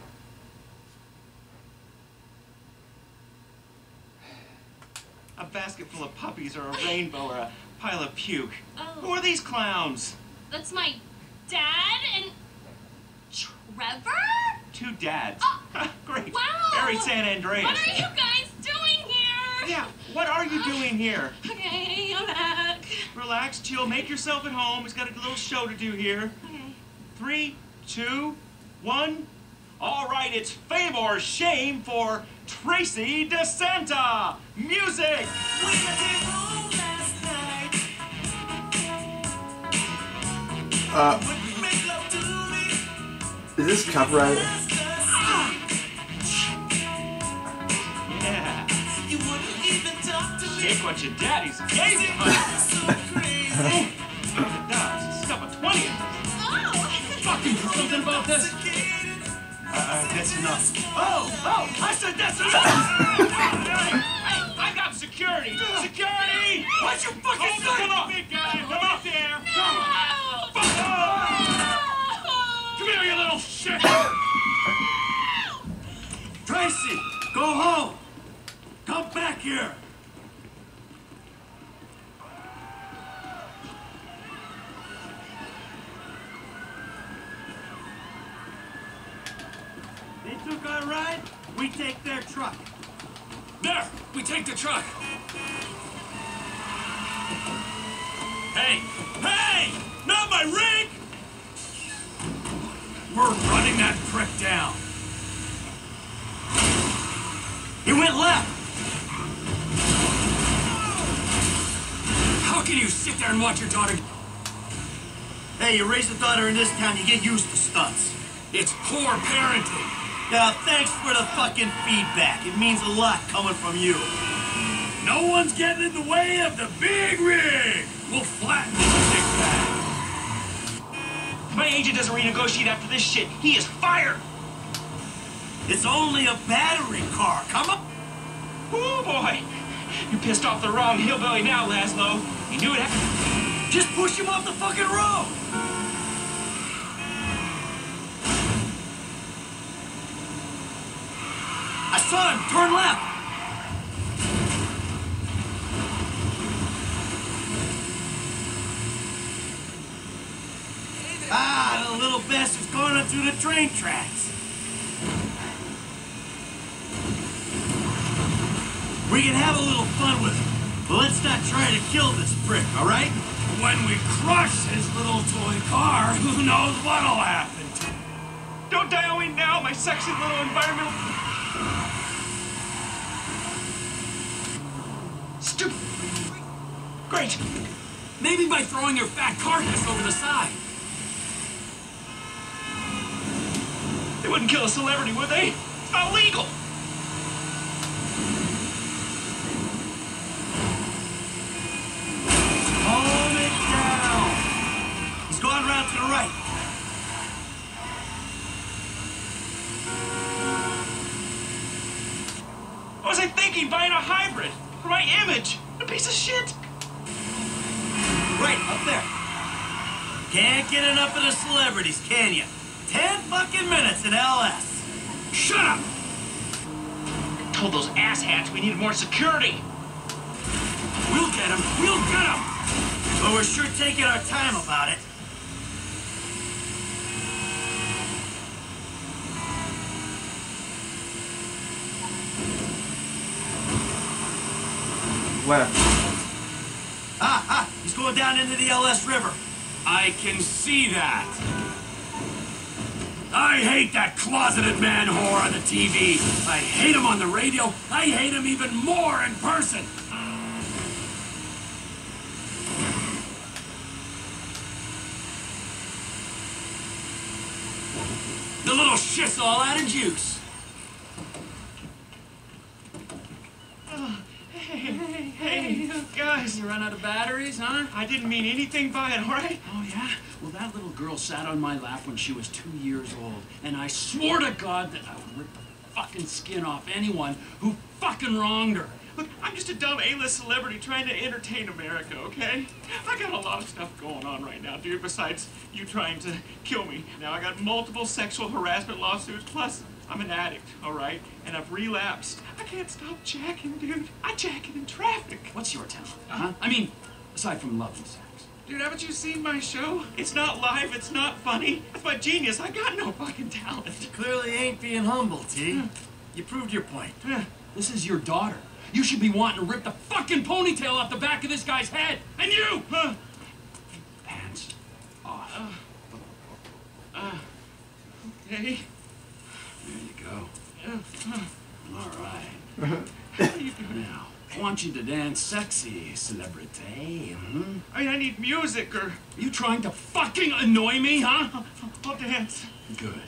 A basket full of puppies or a rainbow or a pile of puke. Oh. Who are these clowns? That's my dad and Trevor? Two dads. Oh. Great. Wow. Very San Andreas. What are you guys doing here? Yeah, what are you doing here? Okay, I'm back. Relax, chill, make yourself at home. He's got a little show to do here. Okay. Three, two, one. All right, it's fame or shame for Tracy DeSanta. Music! Uh, is this copyrighted? Yeah. Shake what your daddy's gazing on. It's up a twentieth. Oh! Fucking something about this? Uh, that's enough. Oh, oh, I said that's enough! Hey, I got security! Security! What'd you fucking Hold say? Come on, big guy! Come up there! Come on! Come here, you little shit! Tracy, go home. Come back here. They took our ride, we take their truck. There! We take the truck! Hey! Hey! Not my rig! We're running that prick down. He went left. How can you sit there and watch your daughter? Hey, you raise a daughter in this town, you get used to stunts. It's poor parenting. Yeah, thanks for the fucking feedback. It means a lot coming from you. No one's getting in the way of the big rig. We'll flatten this big bag. My agent doesn't renegotiate after this shit. He is fired! It's only a battery car. Come on. Oh boy! You pissed off the wrong hillbilly now, Laszlo. You knew it happened. Just push him off the fucking road. I saw him. Turn left. Ah, the little bastard's going up through the train tracks. We can have a little fun with him, but let's not try to kill this prick, all right? When we crush his little toy car, who knows what'll happen to him? Don't die on me now, my sexy little environmental... Stupid... Great. Maybe by throwing your fat carcass over the side. They wouldn't kill a celebrity, would they? It's not legal. Calm it down. He's going around to the right. What was I thinking? Buying a hybrid for my image? A piece of shit. Right, up there. Can't get enough of the celebrities, can you? Ten fucking minutes in L S. Shut up! I told those asshats we needed more security. We'll get him. We'll get him. But we're sure taking our time about it. Left. Ah, ah, he's going down into the L S River. I can see that. I hate that closeted man whore on the T V. I hate him on the radio. I hate him even more in person. The little shit's all out of juice. Hey, hey, hey, guys. You run out of batteries, huh? I didn't mean anything by it, all right? Oh, yeah? Well, that little girl sat on my lap when she was two years old, and I swore to God that I would rip the fucking skin off anyone who fucking wronged her. Look, I'm just a dumb A-list celebrity trying to entertain America, okay? I got a lot of stuff going on right now, dude, besides you trying to kill me. Now, I got multiple sexual harassment lawsuits, plus I'm an addict, all right? And I've relapsed. I can't stop jacking, dude. I jack it in traffic. What's your talent, huh? I mean, aside from love and sex. Dude, haven't you seen my show? It's not live, it's not funny. That's my genius. I got no fucking talent. You clearly ain't being humble, T. You proved your point. This is your daughter. You should be wanting to rip the fucking ponytail off the back of this guy's head. And you! Huh? Hands off. Uh, uh, okay. There you go. All right. Now, I want you to dance sexy, celebrity. Hmm? I mean, I need music, or... Are you trying to fucking annoy me, huh? I'll dance. Good.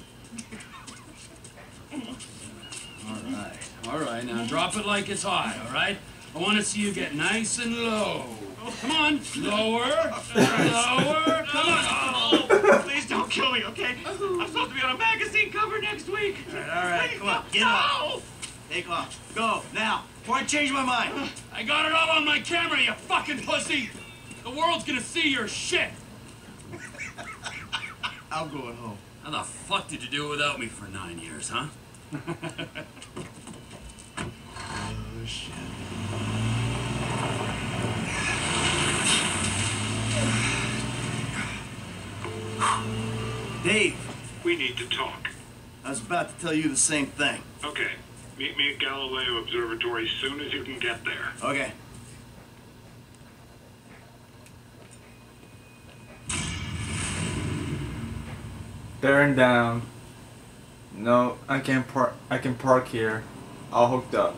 All right. All right, now drop it like it's hot, all right? I want to see you get nice and low. Come on, lower, lower, come on. Oh, please don't kill me, okay? I'm supposed to be on a magazine cover next week. All right, all right, Please, come on, get no! off. Take off. Go, now, before I change my mind. I got it all on my camera, you fucking pussy. The world's gonna see your shit. I'm going home. How the fuck did you do it without me for nine years, huh? Oh, shit. Dave. We need to talk. I was about to tell you the same thing. Okay. Meet me at Galileo Observatory as soon as you can get there. Okay. Bearing down. No, I can't park. I can park here. All hooked up.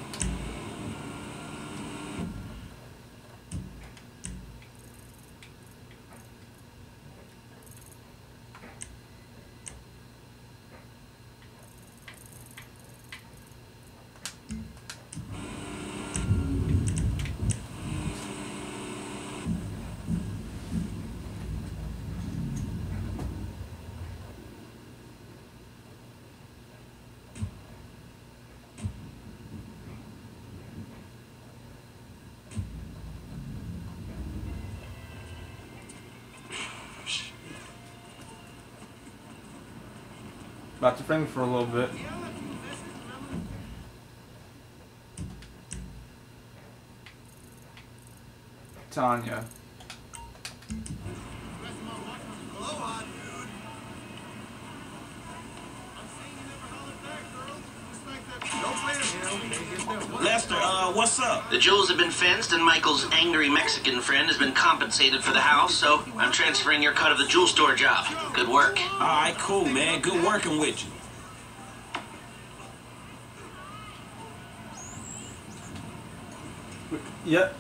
About to film for a little bit. Tanya. Lester, uh, what's up? The jewels have been fenced, and Michael's angry Mexican friend has been compensated for the house, so I'm transferring your cut of the jewel store job. Good work. All right, cool, man. Good working with you. Yep.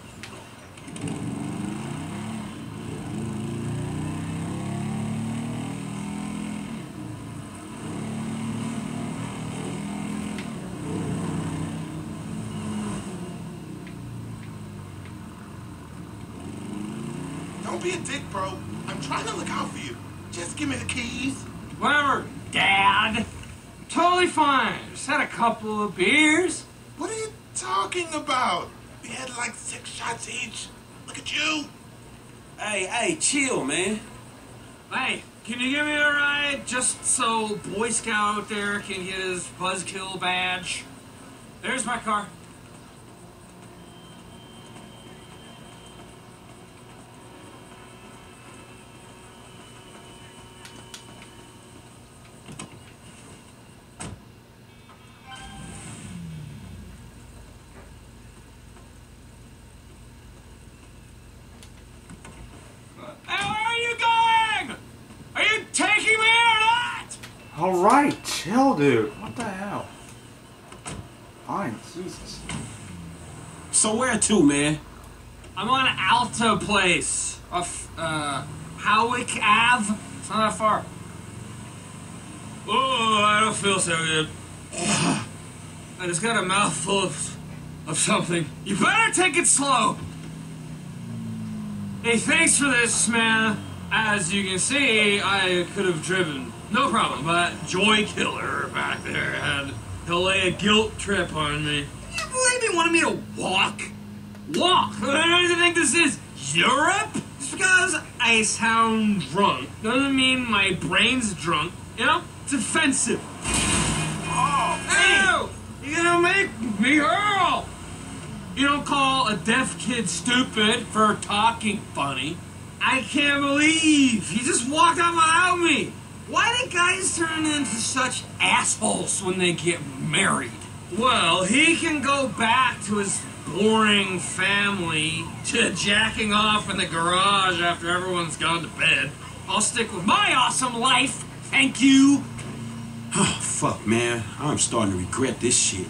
Don't be a dick, bro. I'm trying to look out for you. Just give me the keys. Whatever, Dad. Totally fine. Just had a couple of beers. What are you talking about? We had like six shots each. Look at you. Hey, hey, chill, man. Hey, can you give me a ride just so Boy Scout out there can get his buzzkill badge? There's my car. Alright, chill, dude. What the hell? Fine, Jesus. So where to, man? I'm on Alto Place off uh, Howick Ave. It's not that far. Oh, I don't feel so good. I just got a mouthful of, of something. You better take it slow. Hey, thanks for this, man. As you can see, I could have driven No problem, but Joy Killer back there had to lay a guilt trip on me. You believe he wanted me to walk? Walk? What do you think this is? Europe? Just because I sound drunk doesn't mean my brain's drunk. You know? It's offensive. Oh, ew! You're gonna make me hurl! You don't call a deaf kid stupid for talking funny. I can't believe he just walked out without me. Why do guys turn into such assholes when they get married? Well, he can go back to his boring family, to jacking off in the garage after everyone's gone to bed. I'll stick with my awesome life, thank you. Oh, fuck, man. I'm starting to regret this shit.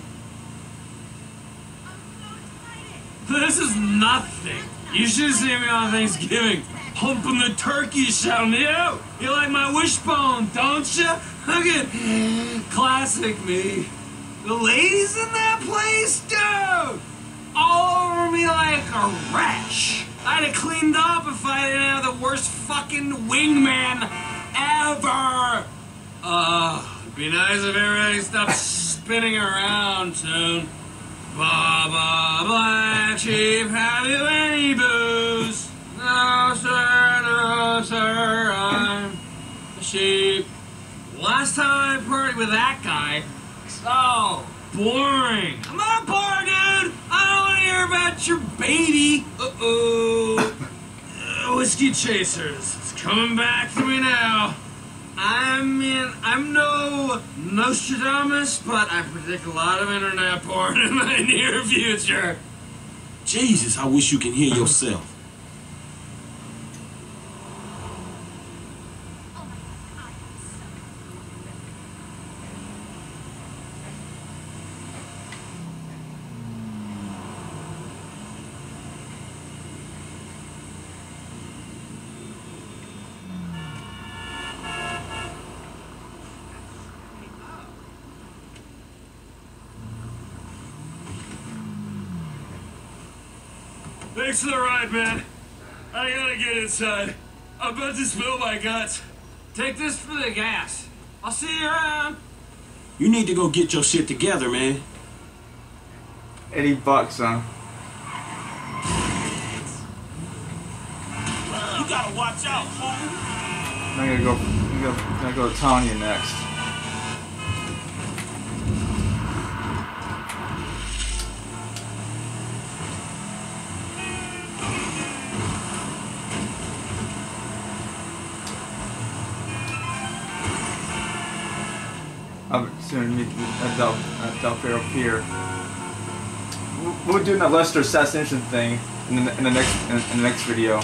This is nothing. You should see me on Thanksgiving, humping the turkey, shouting, yo, you like my wishbone, don't you? Look at classic me. The ladies in that place, dude, all over me like a rash. I'd have cleaned up if I didn't have the worst fucking wingman ever. Uh, it'd be nice if everything stopped spinning around soon. Baba Black Sheep, have you any booze? No, sir, no, sir, I'm a sheep. Last time I partied with that guy, so boring. I'm not bored, dude. I don't want to hear about your baby. Uh-oh. Uh, whiskey chasers. It's coming back to me now. I mean, I'm no Nostradamus, but I predict a lot of internet porn in my near future. Jesus, I wish you can hear yourself. Thanks for the ride, man. I gotta get inside. I'm about to spill my guts. Take this for the gas. I'll see you around. You need to go get your shit together, man. eighty bucks, huh? You gotta watch out, fool. I'm gonna go. I'm gonna, I'm gonna go to Tanya next. I'm soon meet at Del at Del Ferro Pier. We'll do that Lester assassination thing in the, in the next in, in the next video.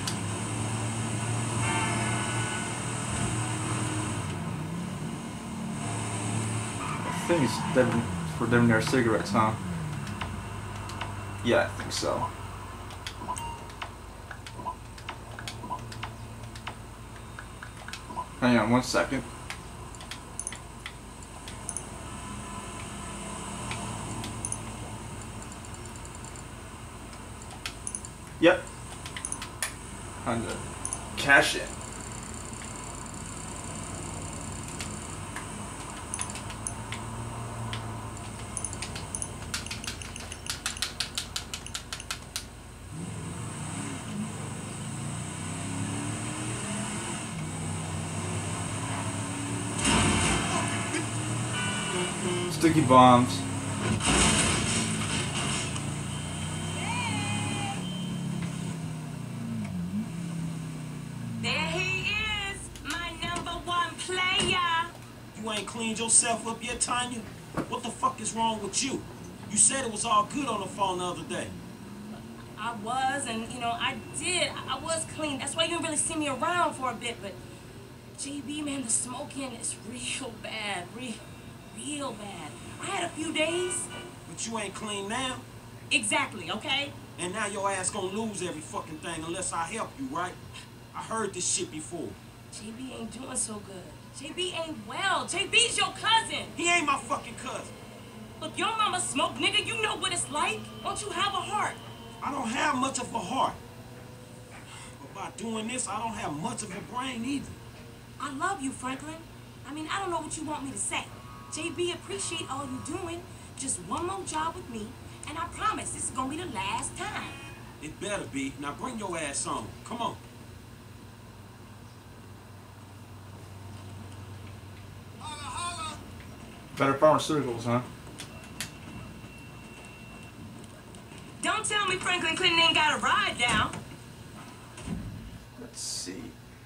I think it's them for them their cigarettes, huh? Yeah, I think so. Hang on one second. Yep. Time to cash in. Sticky bombs. You ain't cleaned yourself up yet, Tanya? What the fuck is wrong with you? You said it was all good on the phone the other day. I was, and you know, I did. I was clean. That's why you didn't really see me around for a bit, but J B, man, the smoking is real bad. Real, real bad. I had a few days. But you ain't clean now? Exactly, okay? And now your ass gonna lose every fucking thing unless I help you, right? I heard this shit before. J B ain't doing so good. J B ain't well. J B's your cousin. He ain't my fucking cousin. Look, your mama smoked, nigga. You know what it's like. Don't you have a heart? I don't have much of a heart. But by doing this, I don't have much of a brain either. I love you, Franklin. I mean, I don't know what you want me to say. J B, appreciate all you doing. Just one more job with me, and I promise this is gonna be the last time. It better be. Now bring your ass on. Come on. Better Pharmaceuticals, huh? Don't tell me Franklin Clinton ain't got a ride down. Let's see.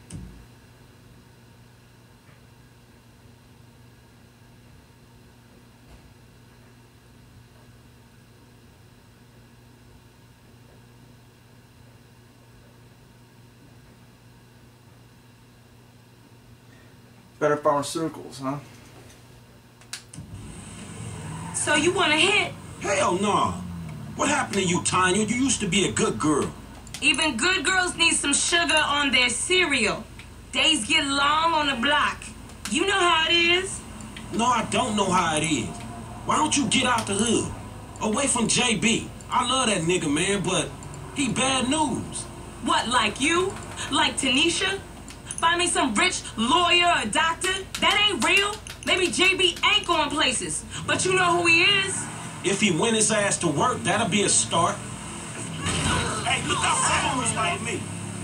Better Pharmaceuticals, huh? So you want to hit? Hell no. What happened to you, Tanya? You used to be a good girl. Even good girls need some sugar on their cereal. Days get long on the block. You know how it is? No, I don't know how it is. Why don't you get out the hood? Away from J B. I love that nigga, man, but he bad news. What, like you? Like Tanisha? Find me some rich lawyer or doctor? That ain't real. Maybe J B ain't going places, but you know who he is? If he went his ass to work, that'll be a start. Hey, look out, someone was like me.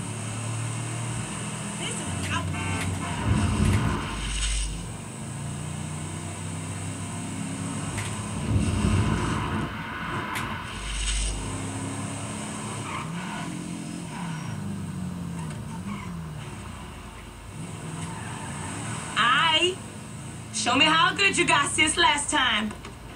Aye. Show me how good you got since last time.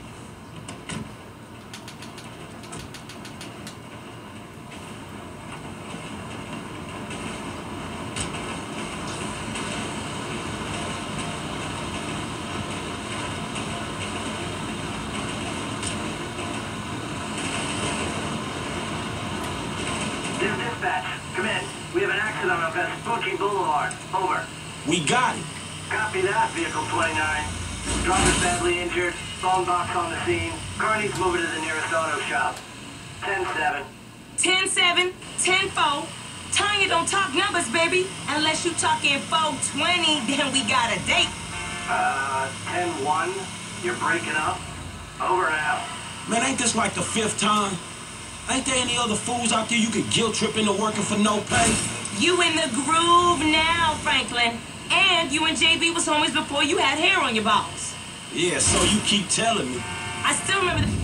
This is dispatch. Come in. We have an accident on Vespucci Boulevard. Over. We got it. Copy that, Vehicle twenty-nine. Driver's badly injured. Phone box on the scene. Car needs moving to the nearest auto shop. ten seven. ten seven, ten four. Tanya don't talk numbers, baby. Unless you talking four twenty, then we got a date. Uh, ten one. You're breaking up. Over and out. Man, ain't this like the fifth time? Ain't there any other fools out there you could guilt trip into working for no pay? You in the groove now, Franklin. And you and J B was homies before you had hair on your balls. Yeah, so you keep telling me. I still remember the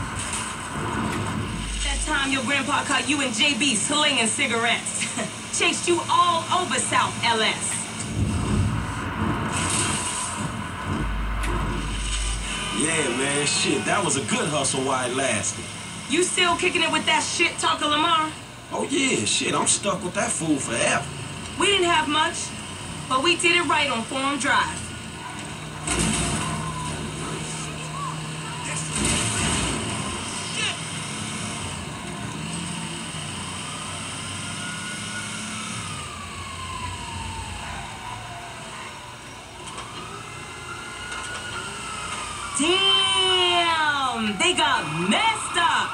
that time your grandpa caught you and J B slinging cigarettes. Chased you all over South L S. Yeah, man, shit, that was a good hustle while it lasted. You still kicking it with that shit talker Lamar? Oh yeah, shit, I'm stuck with that fool forever. We didn't have much, but we did it right on Forum Drive. Damn, they got messed up.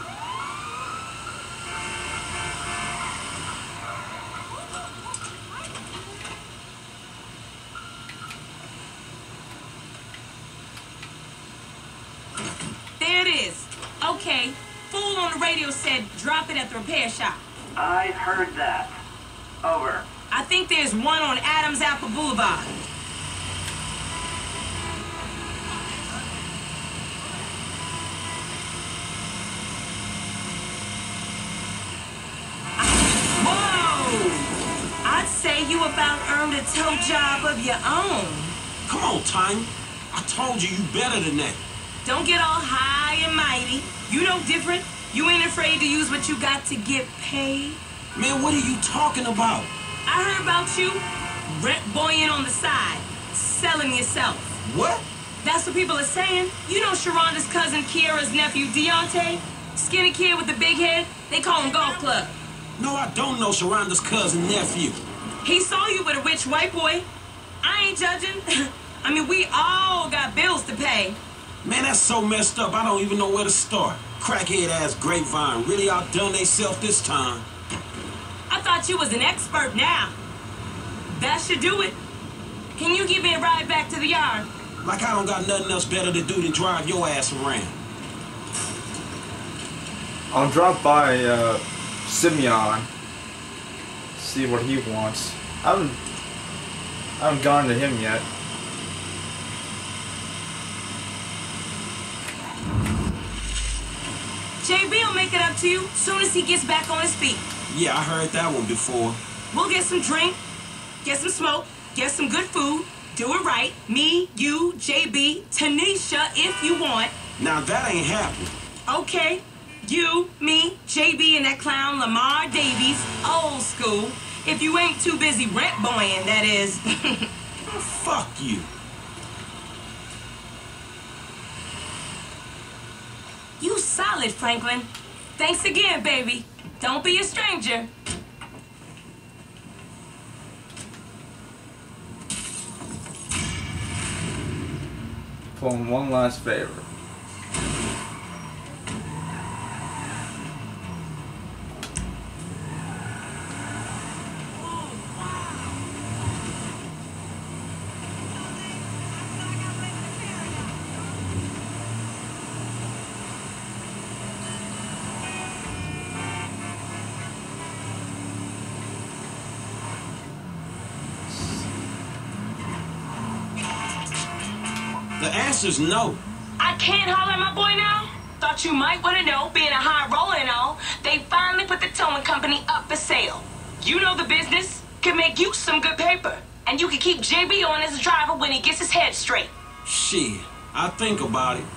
There it is. Okay, fool on the radio said drop it at the repair shop. I heard that. Over. I think there's one on Adams Apple Boulevard. Whoa! I'd say you about earned a tow job of your own. Come on, Tiny. I told you you better than that. Don't get all high and mighty. You know different. You ain't afraid to use what you got to get paid. Man, what are you talking about? I heard about you. Rent boying on the side. Selling yourself. What? That's what people are saying. You know Sharonda's cousin Kiara's nephew Deontay? Skinny kid with the big head? They call him Golf Club. No, I don't know Sharonda's cousin nephew. He saw you with a rich white boy. I ain't judging. I mean, we all got bills to pay. Man, that's so messed up, I don't even know where to start. Crackhead-ass Grapevine really outdone theyself this time. I thought you was an expert now. That should do it. Can you give me a ride back to the yard? Like I don't got nothing else better to do than drive your ass around. I'll drop by uh, Simeon, see what he wants. I haven't, I haven't gone to him yet. J B will make it up to you soon as he gets back on his feet. Yeah, I heard that one before. We'll get some drink, get some smoke, get some good food, do it right. Me, you, J B, Tanisha, if you want. Now that ain't happening. Okay. You, me, J B, and that clown Lamar Davies, old school. If you ain't too busy rent boying, that is. Fuck you. You solid, Franklin. Thanks again, baby. Don't be a stranger. Pulling one last favor. The answer's no. I can't holler at my boy now? Thought you might want to know, being a high roller and all, they finally put the towing company up for sale. You know the business. Could make you some good paper. And you can keep J B on as a driver when he gets his head straight. Shit, I think about it.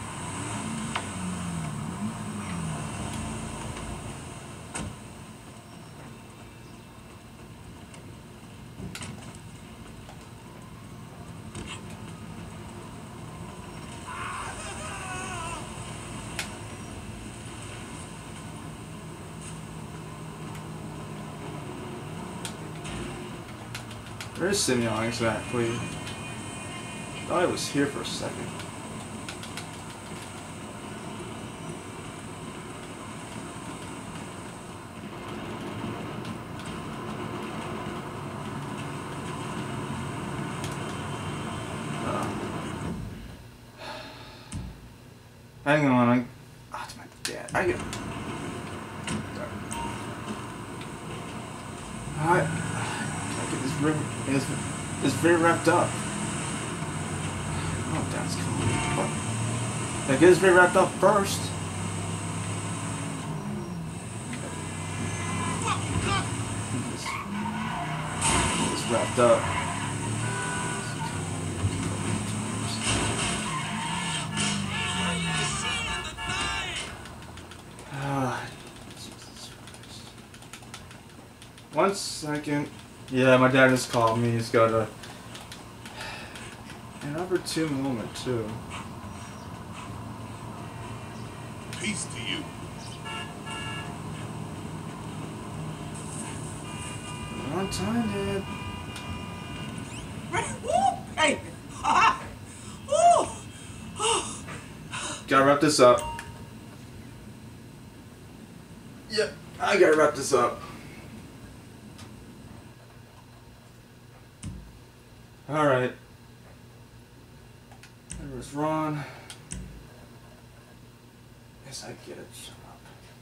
Where's Simeon exactly? I thought I was here for a second. Uh, hang on, I. Oh, it's my dad. I get. Alright. This rig is is very wrapped up. Oh, that's cool. Like, it's very wrapped up first. It's, it's wrapped up. Ah, Jesus Christ. One second. Yeah, my dad just called me. He's got a an opportune moment too. Peace to you. One time, Dad. Hey! Gotta wrap this up. Yep, I gotta wrap this up. Alright. There was Ron. Yes, I get it. Shut up.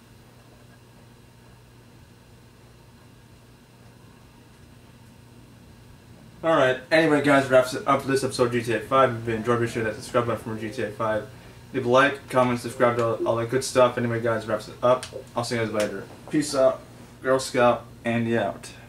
Alright, anyway guys, wraps it up for this episode of G T A five. If you enjoyed, be sure to hit that subscribe button for G T A five. Leave a like, comment, subscribe to all, all that good stuff. Anyway guys, wraps it up. I'll see you guys later. Peace out. Girl Scout, Andy out.